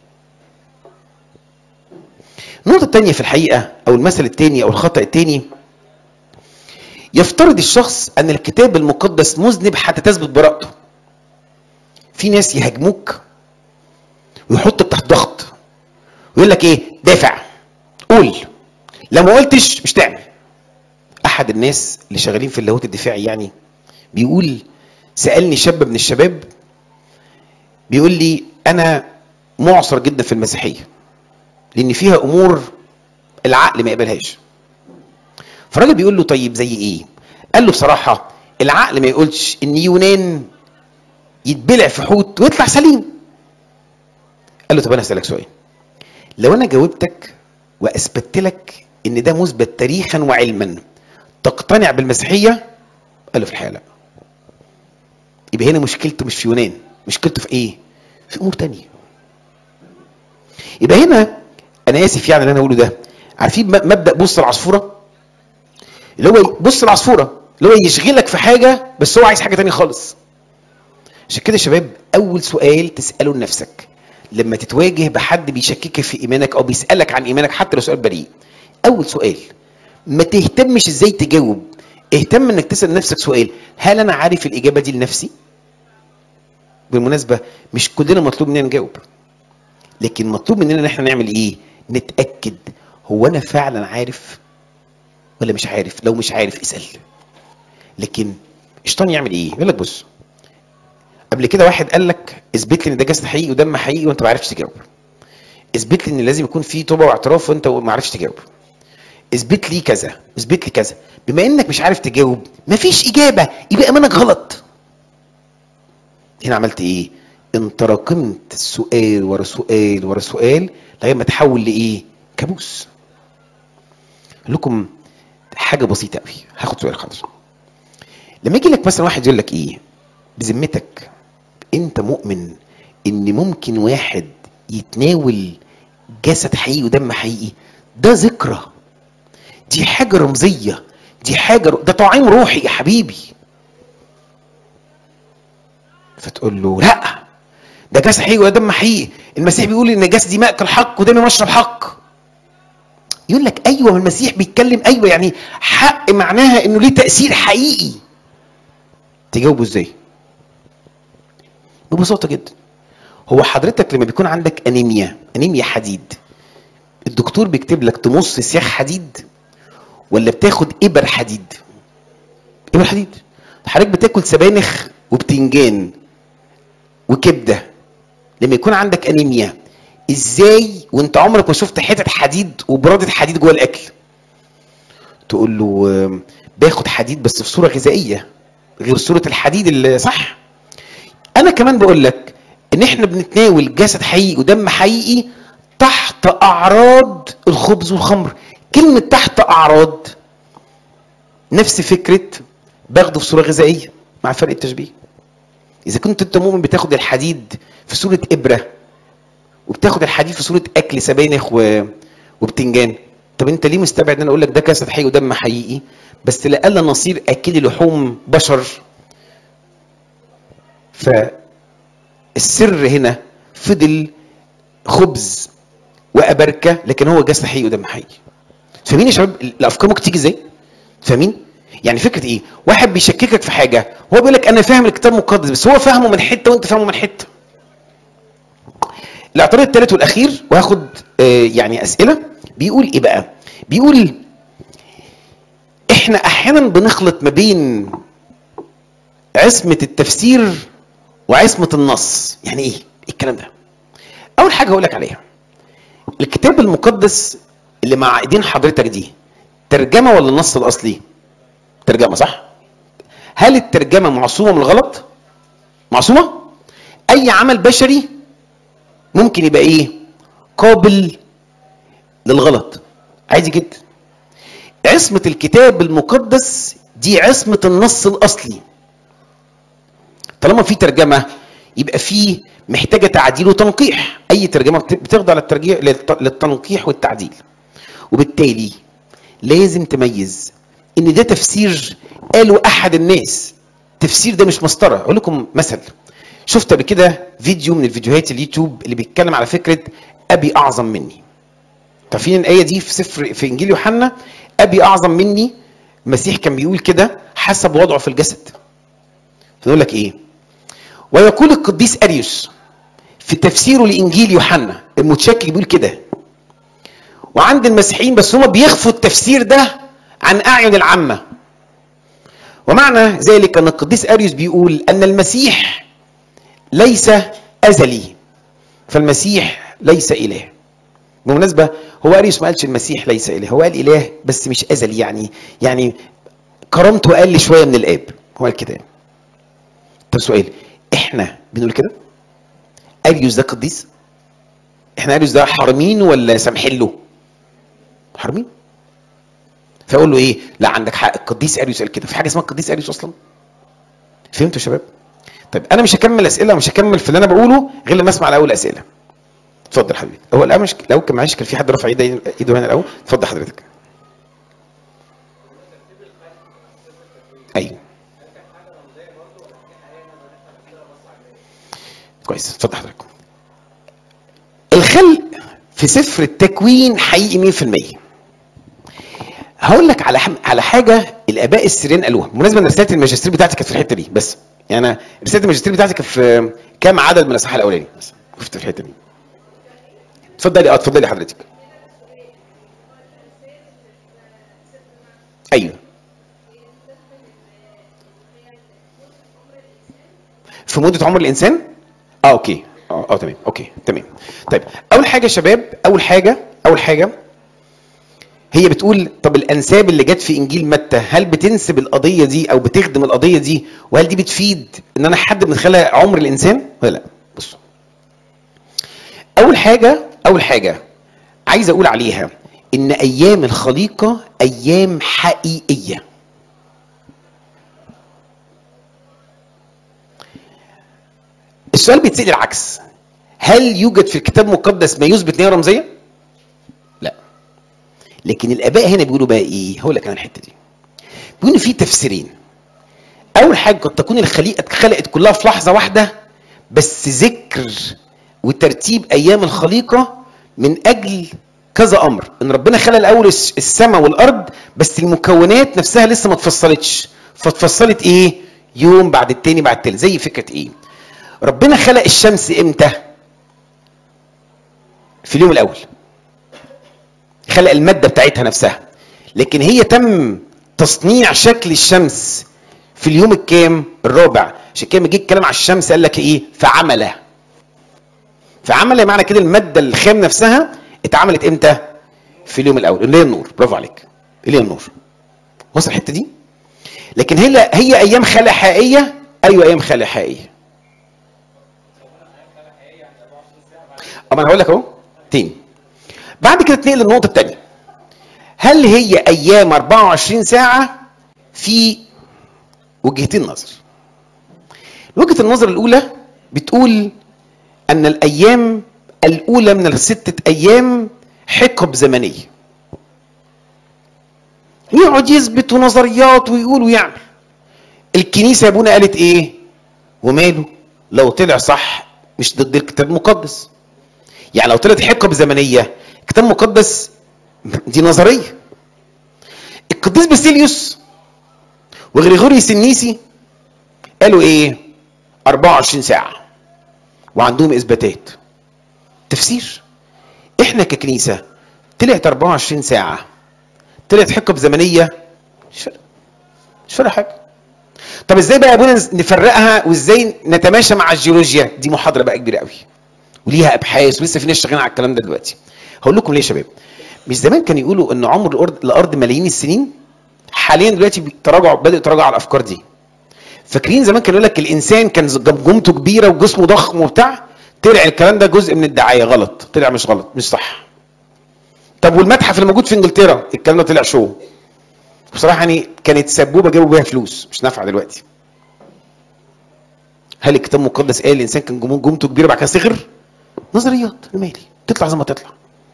النقطه الثانيه في الحقيقه او المثل الثاني او الخطا الثاني، يفترض الشخص ان الكتاب المقدس مذنب حتى تثبت براءته. في ناس يهاجموك ويحطك تحت ضغط ويقول لك ايه؟ دافع، قول، لو ما قلتش مش تعمل. احد الناس اللي شغالين في اللاهوت الدفاعي يعني بيقول، سالني شاب من الشباب بيقول لي انا معصر جدا في المسيحيه لان فيها امور العقل ما يقبلهاش. فالراجل بيقول له طيب زي ايه؟ قال له بصراحه العقل ما يقولش ان يونان يتبلع في حوت ويطلع سليم. قال له طب انا اسالك سؤال، لو انا جاوبتك واثبتت لك ان ده مثبت تاريخا وعلما، تقتنع بالمسيحيه؟ قال له في الحقيقه لا. يبقى هنا مشكلته مش في يونان، مشكلته في ايه؟ في امور تانية. يبقى هنا انا اسف يعني اللي انا اقوله ده، عارفين مبدا بص العصفوره؟ اللي هو بص العصفوره اللي هو يشغلك في حاجه بس هو عايز حاجه تانية خالص. عشان كده يا شباب اول سؤال تساله لنفسك لما تتواجه بحد بيشككك في ايمانك او بيسالك عن ايمانك حتى لو سؤال بريء، اول سؤال ما تهتمش ازاي تجاوب، اهتم انك تسال نفسك سؤال، هل انا عارف الاجابه دي لنفسي؟ بالمناسبه مش كلنا مطلوب مننا نجاوب، لكن مطلوب مننا ان احنا نعمل ايه؟ نتاكد هو انا فعلا عارف ولا مش عارف. لو مش عارف اسال. لكن الشيطان يعمل ايه؟ يقول لك بص، قبل كده واحد قال لك اثبت لي ان ده جسد حقيقي ودم حقيقي وانت ما عرفتش تجاوب. اثبت لي ان لازم يكون في توبه واعتراف وانت ما عرفتش تجاوب. اثبت لي كذا، اثبت لي كذا. بما انك مش عارف تجاوب مفيش اجابه، يبقى ايمانك غلط. هنا عملت ايه؟ انت راكمت سؤال ورا سؤال ورا سؤال لغايه ما تحول لايه؟ كابوس. اقول لكم حاجه بسيطه قوي، هاخد سؤال خالص. لما يجي لك مثلا واحد يقول لك ايه؟ بذمتك انت مؤمن ان ممكن واحد يتناول جسد حقيقي ودم حقيقي؟ ده ذكرى، دي حاجه رمزيه، دي حاجه، ده طعام روحي يا حبيبي. فتقول له لا، ده جسد حقيقي ودم حقيقي، المسيح بيقول ان جسدي ماكل حق ودمي مشرب حق. يقول لك ايوه، المسيح بيتكلم، ايوه يعني حق معناها انه ليه تاثير حقيقي. تجاوبه ازاي؟ ببساطه جدا. هو حضرتك لما بيكون عندك انيميا، انيميا حديد، الدكتور بيكتب لك تمص سياخ حديد ولا بتاخد ابر حديد؟ ابر حديد. حضرتك بتاكل سبانخ وبتنجان وكبده لما يكون عندك انيميا، ازاي وانت عمرك ما شفت حتت حديد وبراده حديد جوه الاكل؟ تقول له باخد حديد بس في صوره غذائيه غير صوره الحديد اللي صح. انا كمان بقول لك ان احنا بنتناول جسد حقيقي ودم حقيقي تحت اعراض الخبز والخمر. كلمه تحت اعراض نفس فكره باخده في صوره غذائيه مع فرق التشبيه. اذا كنت انت مؤمن بتاخد الحديد في صوره ابره وبتاخد الحديد في صوره اكل سبانخ و... وبتنجان، طب انت ليه مستبعد ان انا اقول لك ده جسد حقيقي ودم حقيقي بس لألا نصير اكل لحوم بشر؟ فالسر هنا فضل خبز وابركه، لكن هو جسد حقيقي ودم حقيقي. فاهمين يا شباب الافكار ممكن تيجي ازاي؟ فاهمين؟ يعني فكره ايه؟ واحد بيشككك في حاجه، هو بيقول لك انا فاهم الكتاب المقدس بس هو فاهمه من حته وانت فاهمه من حته. الاعتراض الثالث والاخير، وهاخد آه يعني اسئله، بيقول ايه بقى؟ بيقول احنا احيانا بنخلط ما بين عصمه التفسير وعصمه النص. يعني ايه الكلام ده؟ اول حاجه هقول لك عليها، الكتاب المقدس اللي مع ايدين حضرتك دي ترجمه ولا النص الاصلي؟ ترجمه صح؟ هل الترجمه معصومه من الغلط؟ معصومه؟ اي عمل بشري ممكن يبقى ايه؟ قابل للغلط عادي جدا. عصمه الكتاب المقدس دي عصمه النص الاصلي. طالما في ترجمه يبقى في محتاجه تعديل وتنقيح. اي ترجمه بتخضع للترجيح للتنقيح والتعديل، وبالتالي لازم تميز ان ده تفسير قالوا احد الناس، تفسير ده مش مسطره. اقول لكم مثل، شفت قبل كده فيديو من الفيديوهات اليوتيوب اللي بيتكلم على فكره ابي اعظم مني. عارفين الايه دي في سفر في انجيل يوحنا؟ ابي اعظم مني. المسيح كان بيقول كده حسب وضعه في الجسد. فنقول لك ايه؟ ويقول القديس اريوس في تفسيره لانجيل يوحنا المتشكك بيقول كده. وعند المسيحيين بس هم بيخفوا التفسير ده عن اعين العامه. ومعنى ذلك ان القديس اريوس بيقول ان المسيح ليس ازلي، فالمسيح ليس اله. بالمناسبه هو اريوس ما قالش المسيح ليس اله، هو قال اله بس مش ازلي، يعني يعني كرامته اقل شويه من الاب، هو قال كده. طب سؤال، احنا بنقول كده؟ اريوس ده قديس؟ احنا اريوس ده حارمين ولا سامحين له؟ حارمين. فاقول له ايه؟ لا عندك حق، القديس اريوس قال كده. في حاجه اسمها القديس اريوس اصلا؟ فهمتوا يا شباب؟ طيب انا مش هكمل اسئله ومش هكمل في اللي انا بقوله غير لما اسمع الاول اسئله. اتفضل حبيبي. هو الاول مش لو كان معلش كان في حد رفع ايده ايده هنا الاول. اتفضل حضرتك. ايوه كويس، اتفضل حضرتك. الخلق في سفر التكوين حقيقي مية في المية. هقول لك على على حاجه الاباء السريان قالوها. بالمناسبه ان رساله الماجستير بتاعتي كانت في الحته دي، بس يعني انا رساله الماجستير بتاعتي كانت في كام عدد من الاصحاح الاولاني، بس كنت في الحته دي. اتفضلي اه اتفضلي حضرتك. ايوه في مده عمر الانسان. اه اوكي اه اه تمام اوكي تمام. طيب اول حاجه يا شباب، اول حاجه اول حاجه هي بتقول طب الانساب اللي جت في انجيل متى هل بتنسب القضيه دي او بتخدم القضيه دي، وهل دي بتفيد ان انا احدد من خلال عمر الانسان ولا لا؟ بصوا اول حاجه اول حاجه عايز اقول عليها ان ايام الخليقه ايام حقيقيه. السؤال بيتسال العكس، هل يوجد في الكتاب المقدس ما يثبت ان هي رمزيه؟ لا. لكن الاباء هنا بيقولوا بقى ايه؟ هقول لك انا الحته دي. بيقولوا في تفسيرين. اول حاجه قد تكون الخليقه اتخلقت كلها في لحظه واحده، بس ذكر وترتيب ايام الخليقه من اجل كذا امر، ان ربنا خلق الاول السماء والارض بس المكونات نفسها لسه ما اتفصلتش، فاتفصلت ايه؟ يوم بعد التاني بعد التالت. زي فكره ايه؟ ربنا خلق الشمس امتى؟ في اليوم الاول. خلق الماده بتاعتها نفسها، لكن هي تم تصنيع شكل الشمس في اليوم الكام؟ الرابع. عشان كده لما جه الكلام على الشمس قال لك ايه؟ فعمله. فعمله معنى كده الماده الخام نفسها اتعملت امتى؟ في اليوم الاول اللي هي النور. برافو عليك، اللي هي النور. وصل الحته دي؟ لكن هي هي ايام خلق حقيقيه. ايوه ايام خلق حقيقيه. اما انا هقول لك اهو تاني. بعد كده تنقل للنقطه الثانيه، هل هي ايام أربعة وعشرين ساعه؟ في وجهتين نظر. وجهه النظر الاولى بتقول ان الايام الاولى من السته ايام حقب زمنيه، ويقعد يثبت نظريات ويقول ويعمل. الكنيسه يا ابونا قالت ايه؟ وماله لو طلع صح، مش ضد الكتاب المقدس. يعني لو طلعت حقب زمنيه الكتاب المقدس دي نظريه. القديس باسيليوس وغريغوريوس النيسي قالوا ايه؟ أربعة وعشرين ساعه، وعندهم اثباتات. تفسير. احنا ككنيسه طلعت أربعة وعشرين ساعه، طلعت حقب زمنيه، مش فارقه مش فارقه حاجه. طب ازاي بقى يا ابونا نفرقها وازاي نتماشى مع الجيولوجيا؟ دي محاضره بقى كبيره قوي وليها ابحاث، ولسه في ناس شغالين على الكلام ده دلوقتي. هقول لكم ليه يا شباب. مش زمان كانوا يقولوا ان عمر الارض الارض ملايين السنين؟ حاليا دلوقتي بيتراجعوا، بدأوا يتراجعوا على الافكار دي. فاكرين زمان كانوا يقول لك الانسان كان جمجمته كبيره وجسمه ضخم وبتاع؟ طلع الكلام ده جزء من الدعايه، غلط. طلع مش غلط، مش صح. طب والمتحف اللي موجود في انجلترا الكلام ده طلع شو. بصراحه يعني كانت سبوبه جابوا بيها فلوس، مش نافعه دلوقتي. هل الكتاب المقدس قال الانسان كان جمجمته كبيره بعد كده صغر؟ نظريات، مالي تطلع زي ما تطلع.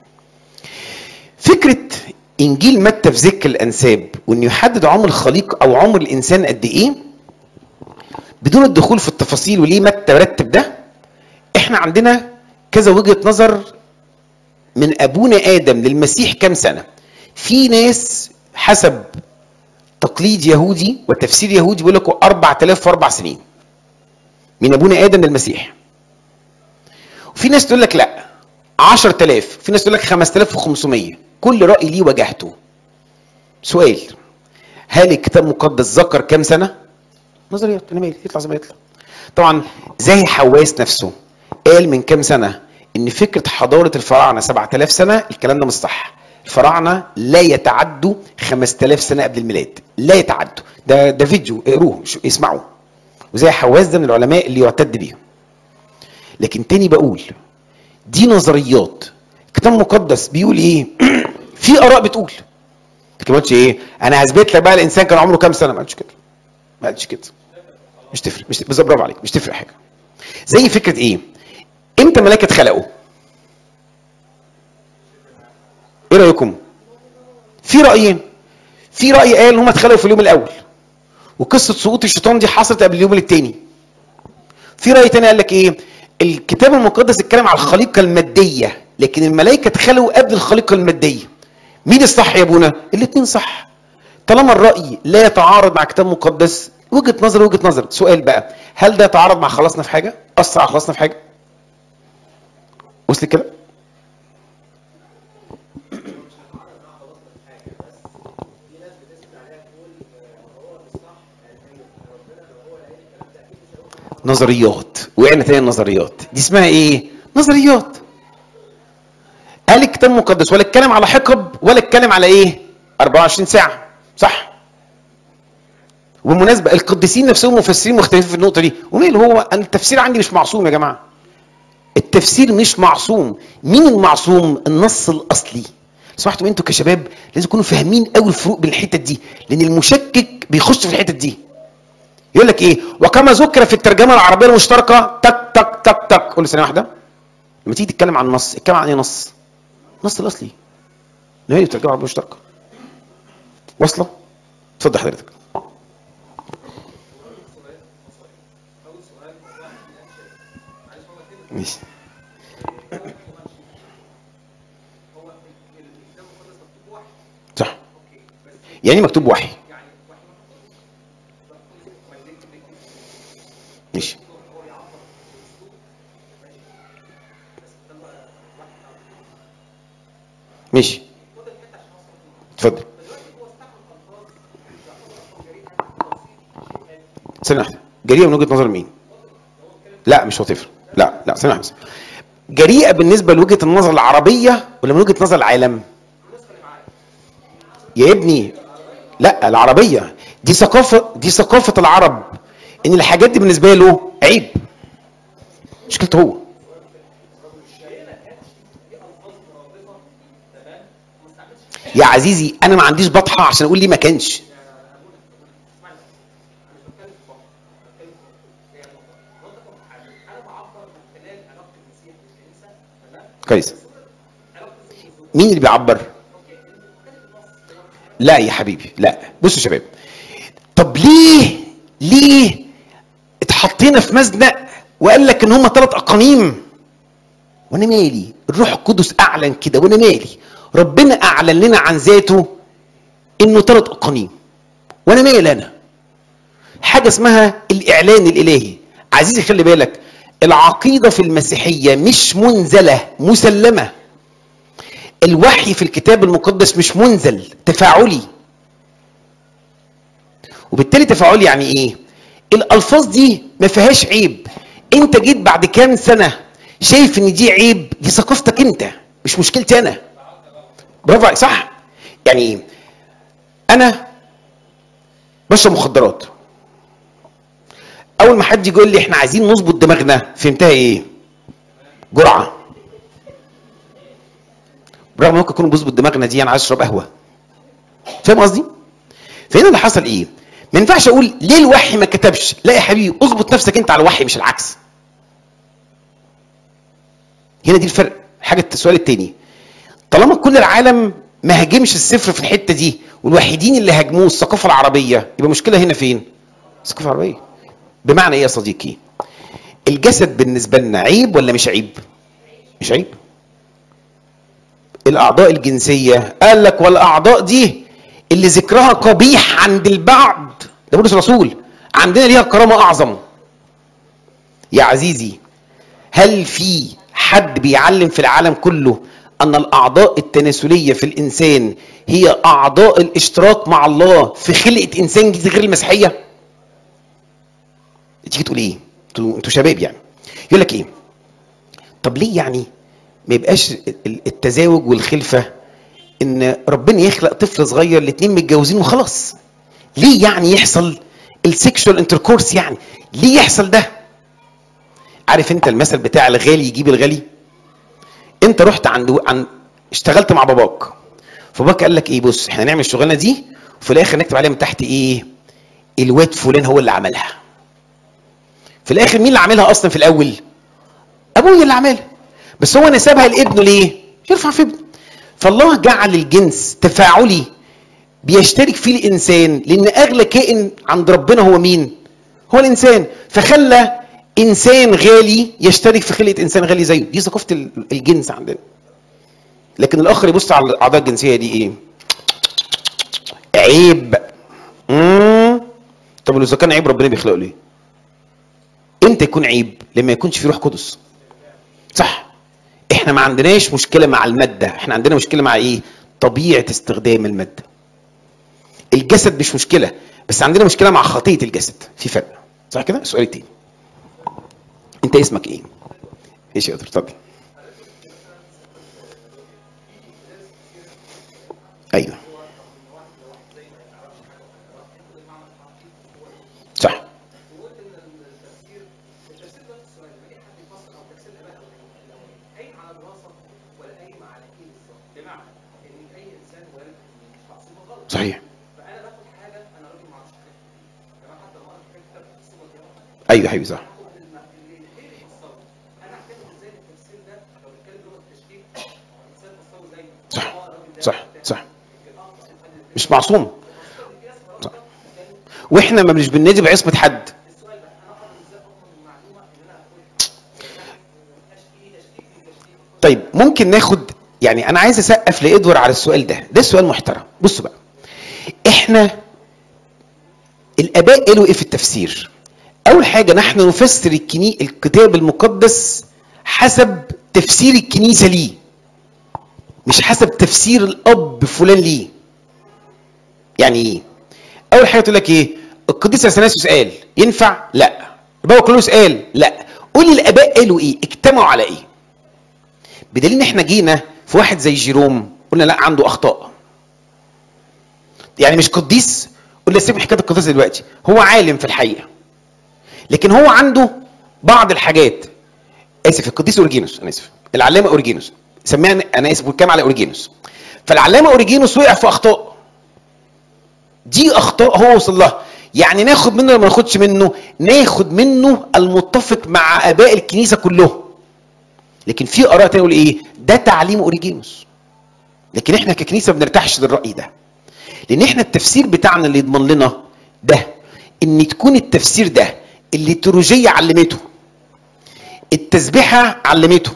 فكره انجيل متى في ذكر الانساب وانه يحدد عمر الخليقه او عمر الانسان قد ايه بدون الدخول في التفاصيل وليه متى رتب ده، احنا عندنا كذا وجهه نظر من ابونا ادم للمسيح كام سنه. في ناس حسب تقليد يهودي وتفسير يهودي بيقول لك أربعة آلاف وأربع سنين من ابونا ادم للمسيح. وفي ناس تقول لك لا عشرة آلاف، في ناس تقول لك خمسة آلاف وخمسمية. كل راي ليه وجهته. سؤال، هل الكتاب المقدس ذكر كام سنه؟ نظريات، انا مالي يطلع زي ما يطلع. طبعا زي حواس نفسه قال من كام سنه ان فكره حضاره الفراعنه سبعة آلاف سنه. الكلام ده مش صح. الفراعنه لا يتعدوا خمسة آلاف سنه قبل الميلاد، لا يتعدوا. ده ده فيديو اقروه اسمعوا. وزي حواس ده من العلماء اللي يعتد بيهم. لكن تاني بقول دي نظريات. الكتاب المقدس بيقول ايه؟ في اراء بتقول، لكن ما قلتش ايه انا هثبت لك بقى الانسان كان عمره كام سنه. ما قلتش كده، ما قلتش كده. مش تفرق، مش بالظبط. برافو عليك، مش تفرق حاجه. زي فكره ايه؟ امتى الملائكه اتخلقوا؟ ايه رايكم؟ في رايين. في راي قال ان هم اتخلقوا في اليوم الاول، وقصه سقوط الشيطان دي حصلت قبل اليوم الثاني. في راي تاني قال لك ايه؟ الكتاب المقدس اتكلم على الخليقه الماديه، لكن الملائكه اتخلقوا قبل الخليقه الماديه. مين الصح يا ابونا؟ الاثنين صح. طالما الراي لا يتعارض مع الكتاب المقدس، وجهه نظر وجهه نظر. سؤال بقى، هل ده يتعارض مع خلاصنا في حاجه؟ اثر على خلاصنا في حاجه؟ وصل كده؟ نظريات، وقعنا تاني النظريات دي اسمها ايه؟ نظريات. قال الكتاب المقدس ولا اتكلم على حقب ولا اتكلم على ايه؟ أربعة وعشرين ساعة، صح؟ وبالمناسبة القديسين نفسهم مفسرين مختلفين في النقطة دي، وماله هو التفسير عندي مش معصوم يا جماعة. التفسير مش معصوم، مين المعصوم؟ النص الأصلي. سمحتوا انتوا كشباب لازم تكونوا فاهمين قوي الفروق بين الحتت دي، لأن المشكك بيخش في الحتت دي. يقول لك ايه؟ وكما ذكر في الترجمة العربية المشتركة تك تك تك تك. قول لي ثانية واحدة. لما تيجي تتكلم عن النص، اتكلم عن ايه نص؟ النص الأصلي. اللي هي الترجمة العربية المشتركة. واصلة؟ اتفضل حضرتك. ماشي. صح. يعني مكتوب وحي. ماشي. ماشي. اتفضل. ثانية واحدة. جريئة من وجهة نظر مين؟ لا مش هتفرق. لا لا ثانية واحدة. جريئة بالنسبة لوجهة النظر العربية ولا من وجهة نظر العالم؟ يا ابني لا، العربية دي ثقافة، دي ثقافة العرب ان الحاجات دي بالنسبة له عيب. مشكلته هو. يا عزيزي انا ما عنديش بطحة عشان اقول لي ما كانش. كويس. مين اللي بيعبر؟ لا يا حبيبي لا. بصوا يا شباب، طب ليه ليه اتحطينا في مزنق وقال لك ان هم ثلاث اقانيم؟ وانا مالي؟ الروح القدس اعلن كده، وانا مالي؟ ربنا اعلن لنا عن ذاته انه ثلاث اقانيم، وانا مالي؟ انا حاجه اسمها الاعلان الالهي. عزيزي خلي بالك، العقيده في المسيحيه مش منزله، مسلمه. الوحي في الكتاب المقدس مش منزل، تفاعلي. وبالتالي تفاعلي يعني ايه؟ الالفاظ دي ما فيهاش عيب. انت جيت بعد كام سنه شايف ان دي عيب، دي ثقافتك انت مش مشكلتي انا. برافو عليك، صح؟ يعني ايه؟ انا بشرب مخدرات، اول ما حد يقول لي احنا عايزين نظبط دماغنا، فهمتها ايه؟ جرعه. برغم ممكن يكون بظبط دماغنا دي انا عايز اشرب قهوه. فاهم قصدي؟ فهنا اللي حصل ايه؟ ما ينفعش اقول ليه الوحي ما كتبش. لا يا حبيبي، اظبط نفسك انت على الوحي مش العكس. هنا دي الفرق. حاجه السؤال الثاني، طالما كل العالم ما هاجمش السفر في الحته دي والوحيدين اللي هاجموه الثقافه العربيه، يبقى المشكله هنا فين؟ الثقافه العربيه. بمعنى ايه يا صديقي؟ الجسد بالنسبه لنا عيب ولا مش عيب؟ مش عيب. الاعضاء الجنسيه قال لك والاعضاء دي اللي ذكرها قبيح عند البعض، ده بولس الرسول، عندنا ليها كرامه اعظم. يا عزيزي، هل في حد بيعلم في العالم كله ان الاعضاء التناسليه في الانسان هي اعضاء الاشتراك مع الله في خلقه انسان جديد غير المسيحيه؟ تيجي تقول ايه؟ انتوا شباب يعني. يقول لك ايه؟ طب ليه يعني ما يبقاش التزاوج والخلفه ان ربنا يخلق طفل صغير الاثنين متجوزين وخلاص؟ ليه يعني يحصل السكشوال انتركورس؟ يعني ليه يحصل ده؟ عارف انت المثل بتاع الغالي يجيب الغالي؟ انت رحت عند عن اشتغلت مع باباك، فباباك قال لك ايه؟ بص احنا هنعمل الشغلانه دي وفي الاخر نكتب عليها من تحت ايه؟ الواد فلان هو اللي عملها. في الاخر مين اللي عاملها اصلا في الاول؟ ابويا اللي عملها، بس هو نسبها لابنه ليه؟ يرفع في ابنه. فالله جعل الجنس تفاعلي بيشترك فيه الانسان، لان اغلى كائن عند ربنا هو مين؟ هو الانسان. فخلى انسان غالي يشترك في خلقه انسان غالي زيه. دي ثقافه الجنس عندنا. لكن الاخر يبص على الاعضاء الجنسيه دي ايه؟ عيب. امم طب اذا كان عيب ربنا بيخلقه ليه؟ امتى يكون عيب؟ لما يكونش في روح قدس. صح؟ احنا ما عندناش مشكله مع الماده، احنا عندنا مشكله مع ايه؟ طبيعه استخدام الماده. الجسد مش مشكله، بس عندنا مشكله مع خطيه الجسد. في فرق، صح كده؟ السؤال التاني. انت اسمك ايه؟ ايش يا دكتور؟ اتفضل. ايوه صح. صحيح. ايوه حبيبي صح. صح صح صح. مش معصوم. صح. واحنا ما مش بننادي بعصمة حد. طيب ممكن ناخد، يعني انا عايز اسقف لادوار على السؤال ده، ده سؤال محترم. بصوا بقى، احنا الاباء قالوا ايه في التفسير؟ اول حاجه نحن نفسر الكني... الكتاب المقدس حسب تفسير الكنيسه ليه، مش حسب تفسير الاب فلان ليه. يعني ايه؟ اول حاجه تقول لك ايه؟ القديس اثناسيوس قال ينفع؟ لا. البابا كلوس قال لا. قول لي الاباء قالوا ايه؟ اجتمعوا على ايه؟ بدليل ان احنا جينا في واحد زي جيروم قلنا لا عنده اخطاء، يعني مش قديس، قلنا سيب حكايه القداسه دلوقتي، هو عالم في الحقيقه لكن هو عنده بعض الحاجات. اسف، القديس اوريجينوس، انا اسف، العلامه اوريجينوس، سمعني انا اسف، بتكلم على اوريجينوس. فالعلامه اوريجينوس وقع في اخطاء، دي اخطاء هو وصل لها. يعني ناخد منه ولا ما ناخدش منه؟ ناخد منه المتفق مع اباء الكنيسه كلهم. لكن في اراء تانية يقول ايه؟ ده تعليم اوريجينوس. لكن احنا ككنيسه ما بنرتاحش للراي ده، لان احنا التفسير بتاعنا اللي يضمن لنا ده ان تكون التفسير ده الليتورجيه علمته، التسبيحه علمته،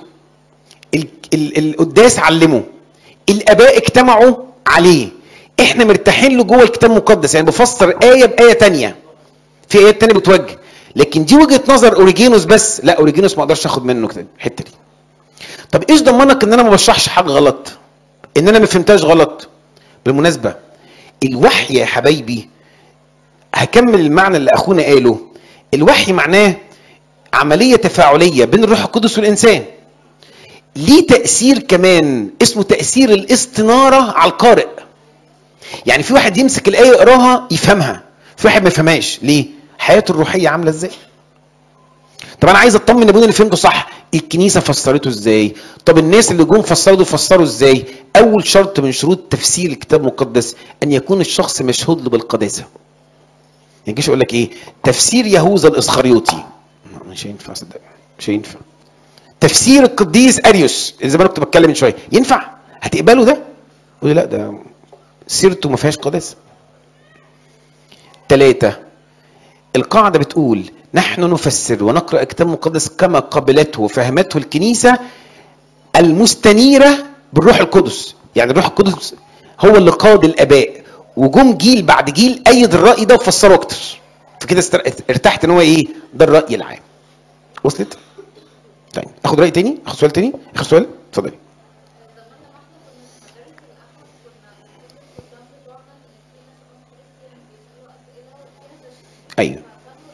القداس علمه، الاباء اجتمعوا عليه، احنا مرتاحين له جوه الكتاب المقدس. يعني بفسر ايه بايه تانية، في ايات تانية بتوجه، لكن دي وجهه نظر اوريجينوس بس. لا، اوريجينوس ما اقدرش اخد منه كده الحته دي. طب ايش ضمنك ان انا ما بشرحش حاجه غلط، ان انا ما فهمتهاش غلط؟ بالمناسبه الوحي يا حبايبي، هكمل المعنى اللي اخونا قاله، الوحي معناه عمليه تفاعليه بين الروح القدس والانسان. ليه تاثير كمان اسمه تاثير الاستناره على القارئ. يعني في واحد يمسك الايه يقراها يفهمها، في واحد ما يفهمهاش. ليه؟ حياته الروحيه عامله ازاي. طب انا عايز اطمن ابونا اللي فهمته صح، الكنيسه فسرته ازاي؟ طب الناس اللي جم فسروا فسروا ازاي؟ اول شرط من شروط تفسير الكتاب المقدس ان يكون الشخص مشهود له بالقداسه. ما يجيش يقول لك ايه تفسير يهوذا الاسخريوطي، مش هينفع، صدق مش هينفع. تفسير القديس اريوس زي ما انا كنت بتكلم من شويه، ينفع؟ هتقبله ده؟ قول لا، ده سيرته ما فيهاش قداسه. ثلاثة، القاعده بتقول نحن نفسر ونقرأ الكتاب المقدس كما قبلته وفهمته الكنيسة المستنيرة بالروح القدس. يعني الروح القدس هو اللي قاد الآباء، وجم جيل بعد جيل أيد الرأي ده وفسره أكتر، فكده ارتحت إن هو إيه؟ ده الرأي العام. وصلت؟ طيب آخد رأي تاني؟ آخد سؤال تاني؟ آخد سؤال؟ اتفضلي. أيوه.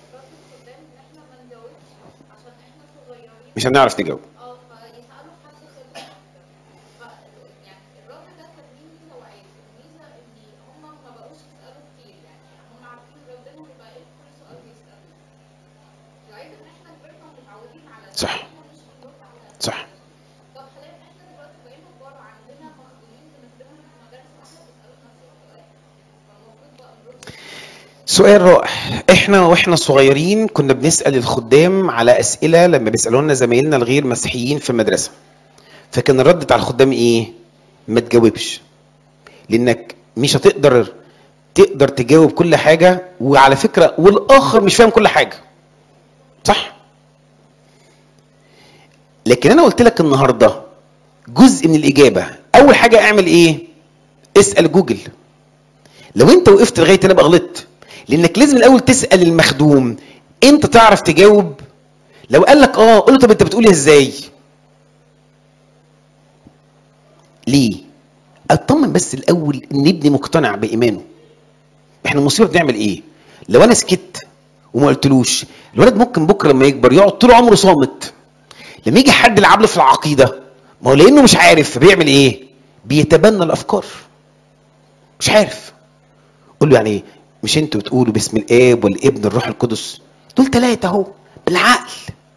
مش هنعرف نجاوب. اه فيسالوا في حد خبره اكتر، يعني الرد ده كان ليه ميزه وعيب. الميزه ان هم ما بقوش يسالوا كتير، يعني هم عارفين ردهم يبقى ايه كل سؤال بيسالوه. العيب ان احنا كبرنا ومتعودين على ده، صح احنا مش بنرد على ده. صح. طب حاليا احنا دلوقتي بقينا كبار، عندنا مخدومين بنخدمهم في مدارس واحده بيسالوا نفس السؤال، فالمفروض بقى نرد. سؤال رائع. احنا واحنا صغيرين كنا بنسال الخدام على اسئله لما بيسالوا لنا زمايلنا الغير مسيحيين في المدرسه، فكان الرد بتاع الخدام ايه؟ ما تجاوبش، لانك مش هتقدر تقدر تجاوب كل حاجه، وعلى فكره والاخر مش فاهم كل حاجه، صح؟ لكن انا قلت لك النهارده جزء من الاجابه. اول حاجه اعمل ايه؟ اسال جوجل. لو انت وقفت لغايه هنا بقى غلطت، لانك لازم الاول تسال المخدوم انت تعرف تجاوب. لو قال لك اه قول له طب انت بتقولي ازاي؟ ليه؟ اطمن بس الاول ان ابني مقتنع بايمانه. احنا المصيبه بنعمل ايه؟ لو انا سكت وما قلتلوش، الولد ممكن بكره لما يكبر يقعد طول عمره صامت. لما يجي حد يلعب له في العقيده، ما هو لانه مش عارف فبيعمل ايه؟ بيتبنى الافكار. مش عارف. قول له يعني ايه؟ مش انتوا بتقولوا باسم الاب والابن الروح القدس؟ دول ثلاثه اهو بالعقل.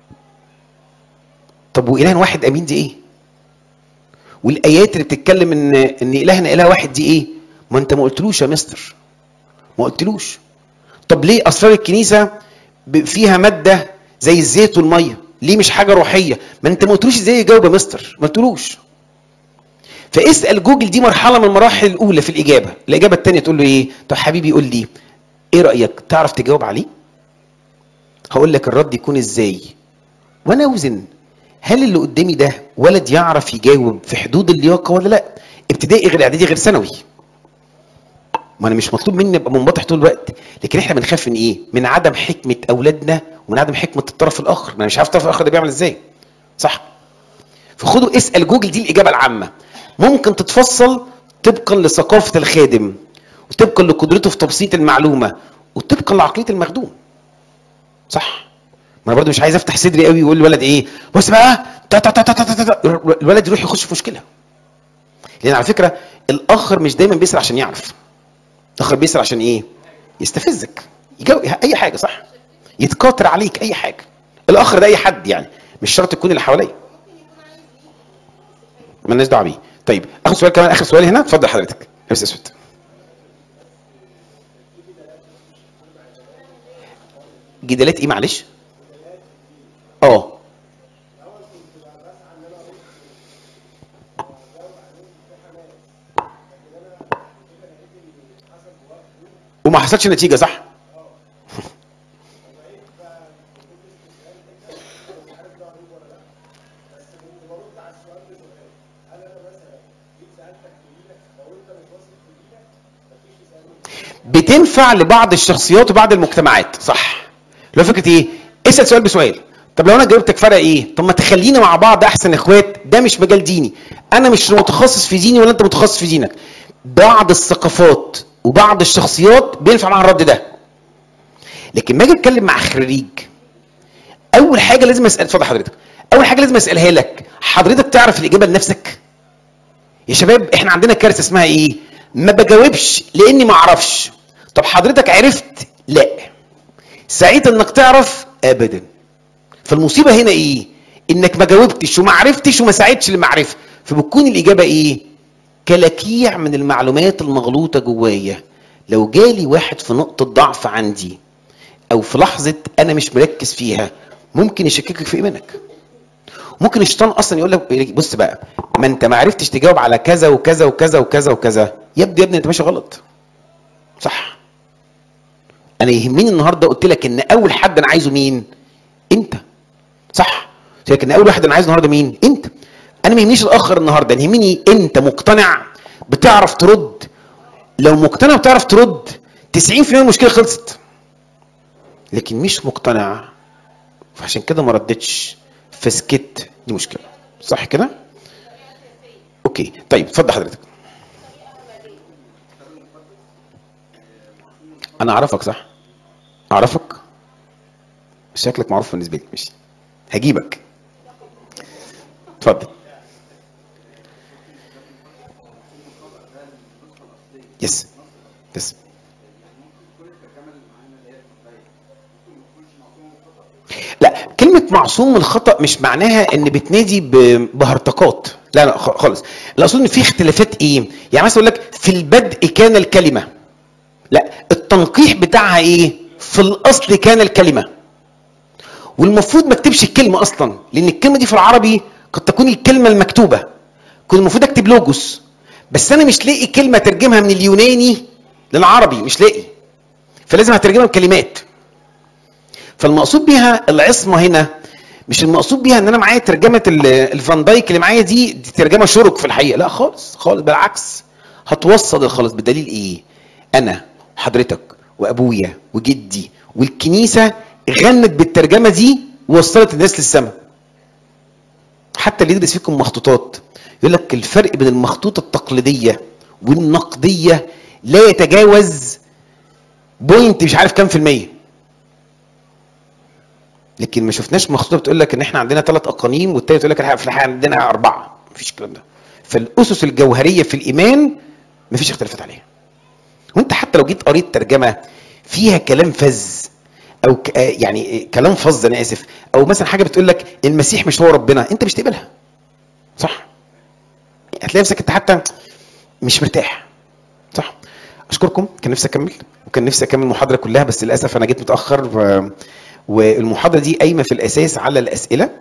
طب واله واحد امين دي ايه؟ والايات اللي بتتكلم ان ان الهنا اله واحد دي ايه؟ ما انت ما قلتلوش يا مستر، ما قلتلوش. طب ليه اسرار الكنيسه فيها ماده زي الزيت والميه؟ ليه مش حاجه روحيه؟ ما انت ما قلتلوش ازاي يجاوب يا مستر، ما قلتلوش. فاسال جوجل، دي مرحله من المراحل الاولى في الاجابه. الاجابه الثانيه تقول له ايه؟ طب حبيبي قول لي ايه رايك؟ تعرف تجاوب عليه؟ هقول لك الرد يكون ازاي، وانا اوزن هل اللي قدامي ده ولد يعرف يجاوب في حدود اللياقه ولا لا؟ ابتدائي غير اعدادي غير ثانوي. ما انا مش مطلوب مني ابقى منبطح طول الوقت، لكن احنا بنخاف من ايه؟ من عدم حكمه اولادنا ومن عدم حكمه الطرف الاخر. ما انا مش عارف الطرف الاخر ده بيعمل ازاي، صح؟ فخدوا اسال جوجل، دي الاجابه العامه. ممكن تتفصل طبقا لثقافه الخادم، وطبقا لقدرته في تبسيط المعلومه، وطبقا لعقليه المخدوم، صح؟ ما انا برضه مش عايز افتح صدري قوي ويقول الولد ايه؟ بص بقى تا تا تا تا تا تا. الولد يروح يخش في مشكله. لان على فكره الاخر مش دايما بيسال عشان يعرف. الاخر بيسال عشان ايه؟ يستفزك، يجاوب اي حاجه، صح؟ يتكاثر عليك اي حاجه. الاخر ده اي حد يعني، مش شرط يكون اللي حواليه. مالناش دعوه بيه. طيب اخر سؤال كمان، اخر سؤال هنا، اتفضل حضرتك. لابس اسود. جدالات ايه معلش؟ اه وما حصلش نتيجه، صح؟ بتنفع لبعض الشخصيات وبعض المجتمعات، صح؟ لو فكره ايه؟ اسال سؤال بسؤال. طب لو انا جاوبتك فرق ايه؟ طب ما تخلينا مع بعض احسن اخوات. ده مش مجال ديني، انا مش متخصص في ديني ولا انت متخصص في دينك. بعض الثقافات وبعض الشخصيات بينفع معاها الرد ده. لكن ما اجي اتكلم مع خريج، اول حاجه لازم اسال، اتفضل حضرتك، اول حاجه لازم اسالها لك، حضرتك تعرف الاجابه لنفسك؟ يا شباب احنا عندنا كارثه اسمها ايه؟ ما بجاوبش لاني ما اعرفش. طب حضرتك عرفت؟ لا. سعيد انك تعرف؟ ابدا. فالمصيبه هنا ايه؟ انك ما جاوبتش وما عرفتش وما ساعدتش للمعرفه، فبتكون الاجابه ايه؟ كلاكيع من المعلومات المغلوطه جوايا. لو جالي واحد في نقطه ضعف عندي او في لحظه انا مش مركز فيها، ممكن يشككك في ايمانك. ممكن الشيطان اصلا يقول لك بص بقى، ما انت ما عرفتش تجاوب على كذا وكذا وكذا وكذا وكذا، يبدو يا ابني انت ماشي غلط، صح؟ انا يهمني النهارده قلت لك ان اول حد انا عايزه مين؟ انت، صح؟ لكن اول واحد انا عايزه النهارده مين؟ انت. انا ما يهمنيش الاخر النهارده، انا يهمني انت مقتنع بتعرف ترد. لو مقتنع بتعرف ترد تسعين في المية المشكله خلصت. لكن مش مقتنع فعشان كده ما ردتش فسكت، دي مشكله، صح كده؟ اوكي طيب اتفضل حضرتك. انا اعرفك، صح؟ اعرفك، شكلك معروف بالنسبه لي، ماشي هجيبك. اتفضل. يس يس. لا، كلمة معصوم من الخطأ مش معناها ان بتنادي بهرطقات، لا لا خالص. الاصل ان في اختلافات ايه؟ يعني مثلا اقول لك في البدء كان الكلمة، لا التنقيح بتاعها ايه؟ في الاصل كان الكلمة. والمفروض ما اكتبش الكلمة اصلا، لان الكلمة دي في العربي قد تكون الكلمة المكتوبة. كنت المفروض اكتب لوجوس، بس انا مش لاقي كلمة ترجمها من اليوناني للعربي، مش لاقي، فلازم هترجمها بكلمات. فالمقصود بيها العصمه هنا مش المقصود بيها ان انا معايا ترجمه الفان دايك اللي معايا دي, دي ترجمه شرك في الحقيقه، لا خالص خالص، بالعكس هتوصل الخلاص. بالدليل ايه؟ انا وحضرتك وابويا وجدي والكنيسه غنت بالترجمه دي ووصلت الناس للسماء. حتى اللي يدرس فيكم مخطوطات يقول لك الفرق بين المخطوطه التقليديه والنقديه لا يتجاوز بوينت مش عارف كام في الميه. لكن ما شفناش مخطوطه بتقول لك ان احنا عندنا ثلاث اقانيم والتاني تقول لك في الحقيقه عندنا اربعه. مفيش الكلام ده. فالاسس الجوهريه في الايمان مفيش اختلافات عليها. وانت حتى لو جيت قريت ترجمه فيها كلام فذ او ك... يعني كلام فظ انا اسف، او مثلا حاجه بتقول لك المسيح مش هو ربنا، انت مش تقبلها. صح؟ هتلاقي نفسك انت حتى مش مرتاح. صح؟ اشكركم، كان نفسي اكمل وكان نفسي اكمل المحاضره كلها بس للاسف انا جيت متاخر و... والمحاضره دي قايمه في الاساس على الاسئله.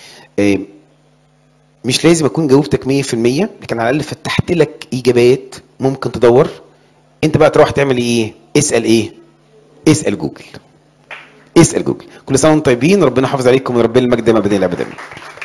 مش لازم اكون جاوبتك مية في المية لكن على الاقل فتحت لك اجابات ممكن تدور. انت بقى تروح تعمل ايه؟ اسال ايه؟ اسال جوجل. اسال جوجل. كل سنه وانتم طيبين، ربنا يحافظ عليكم وربنا المجد ما بدل ابدا.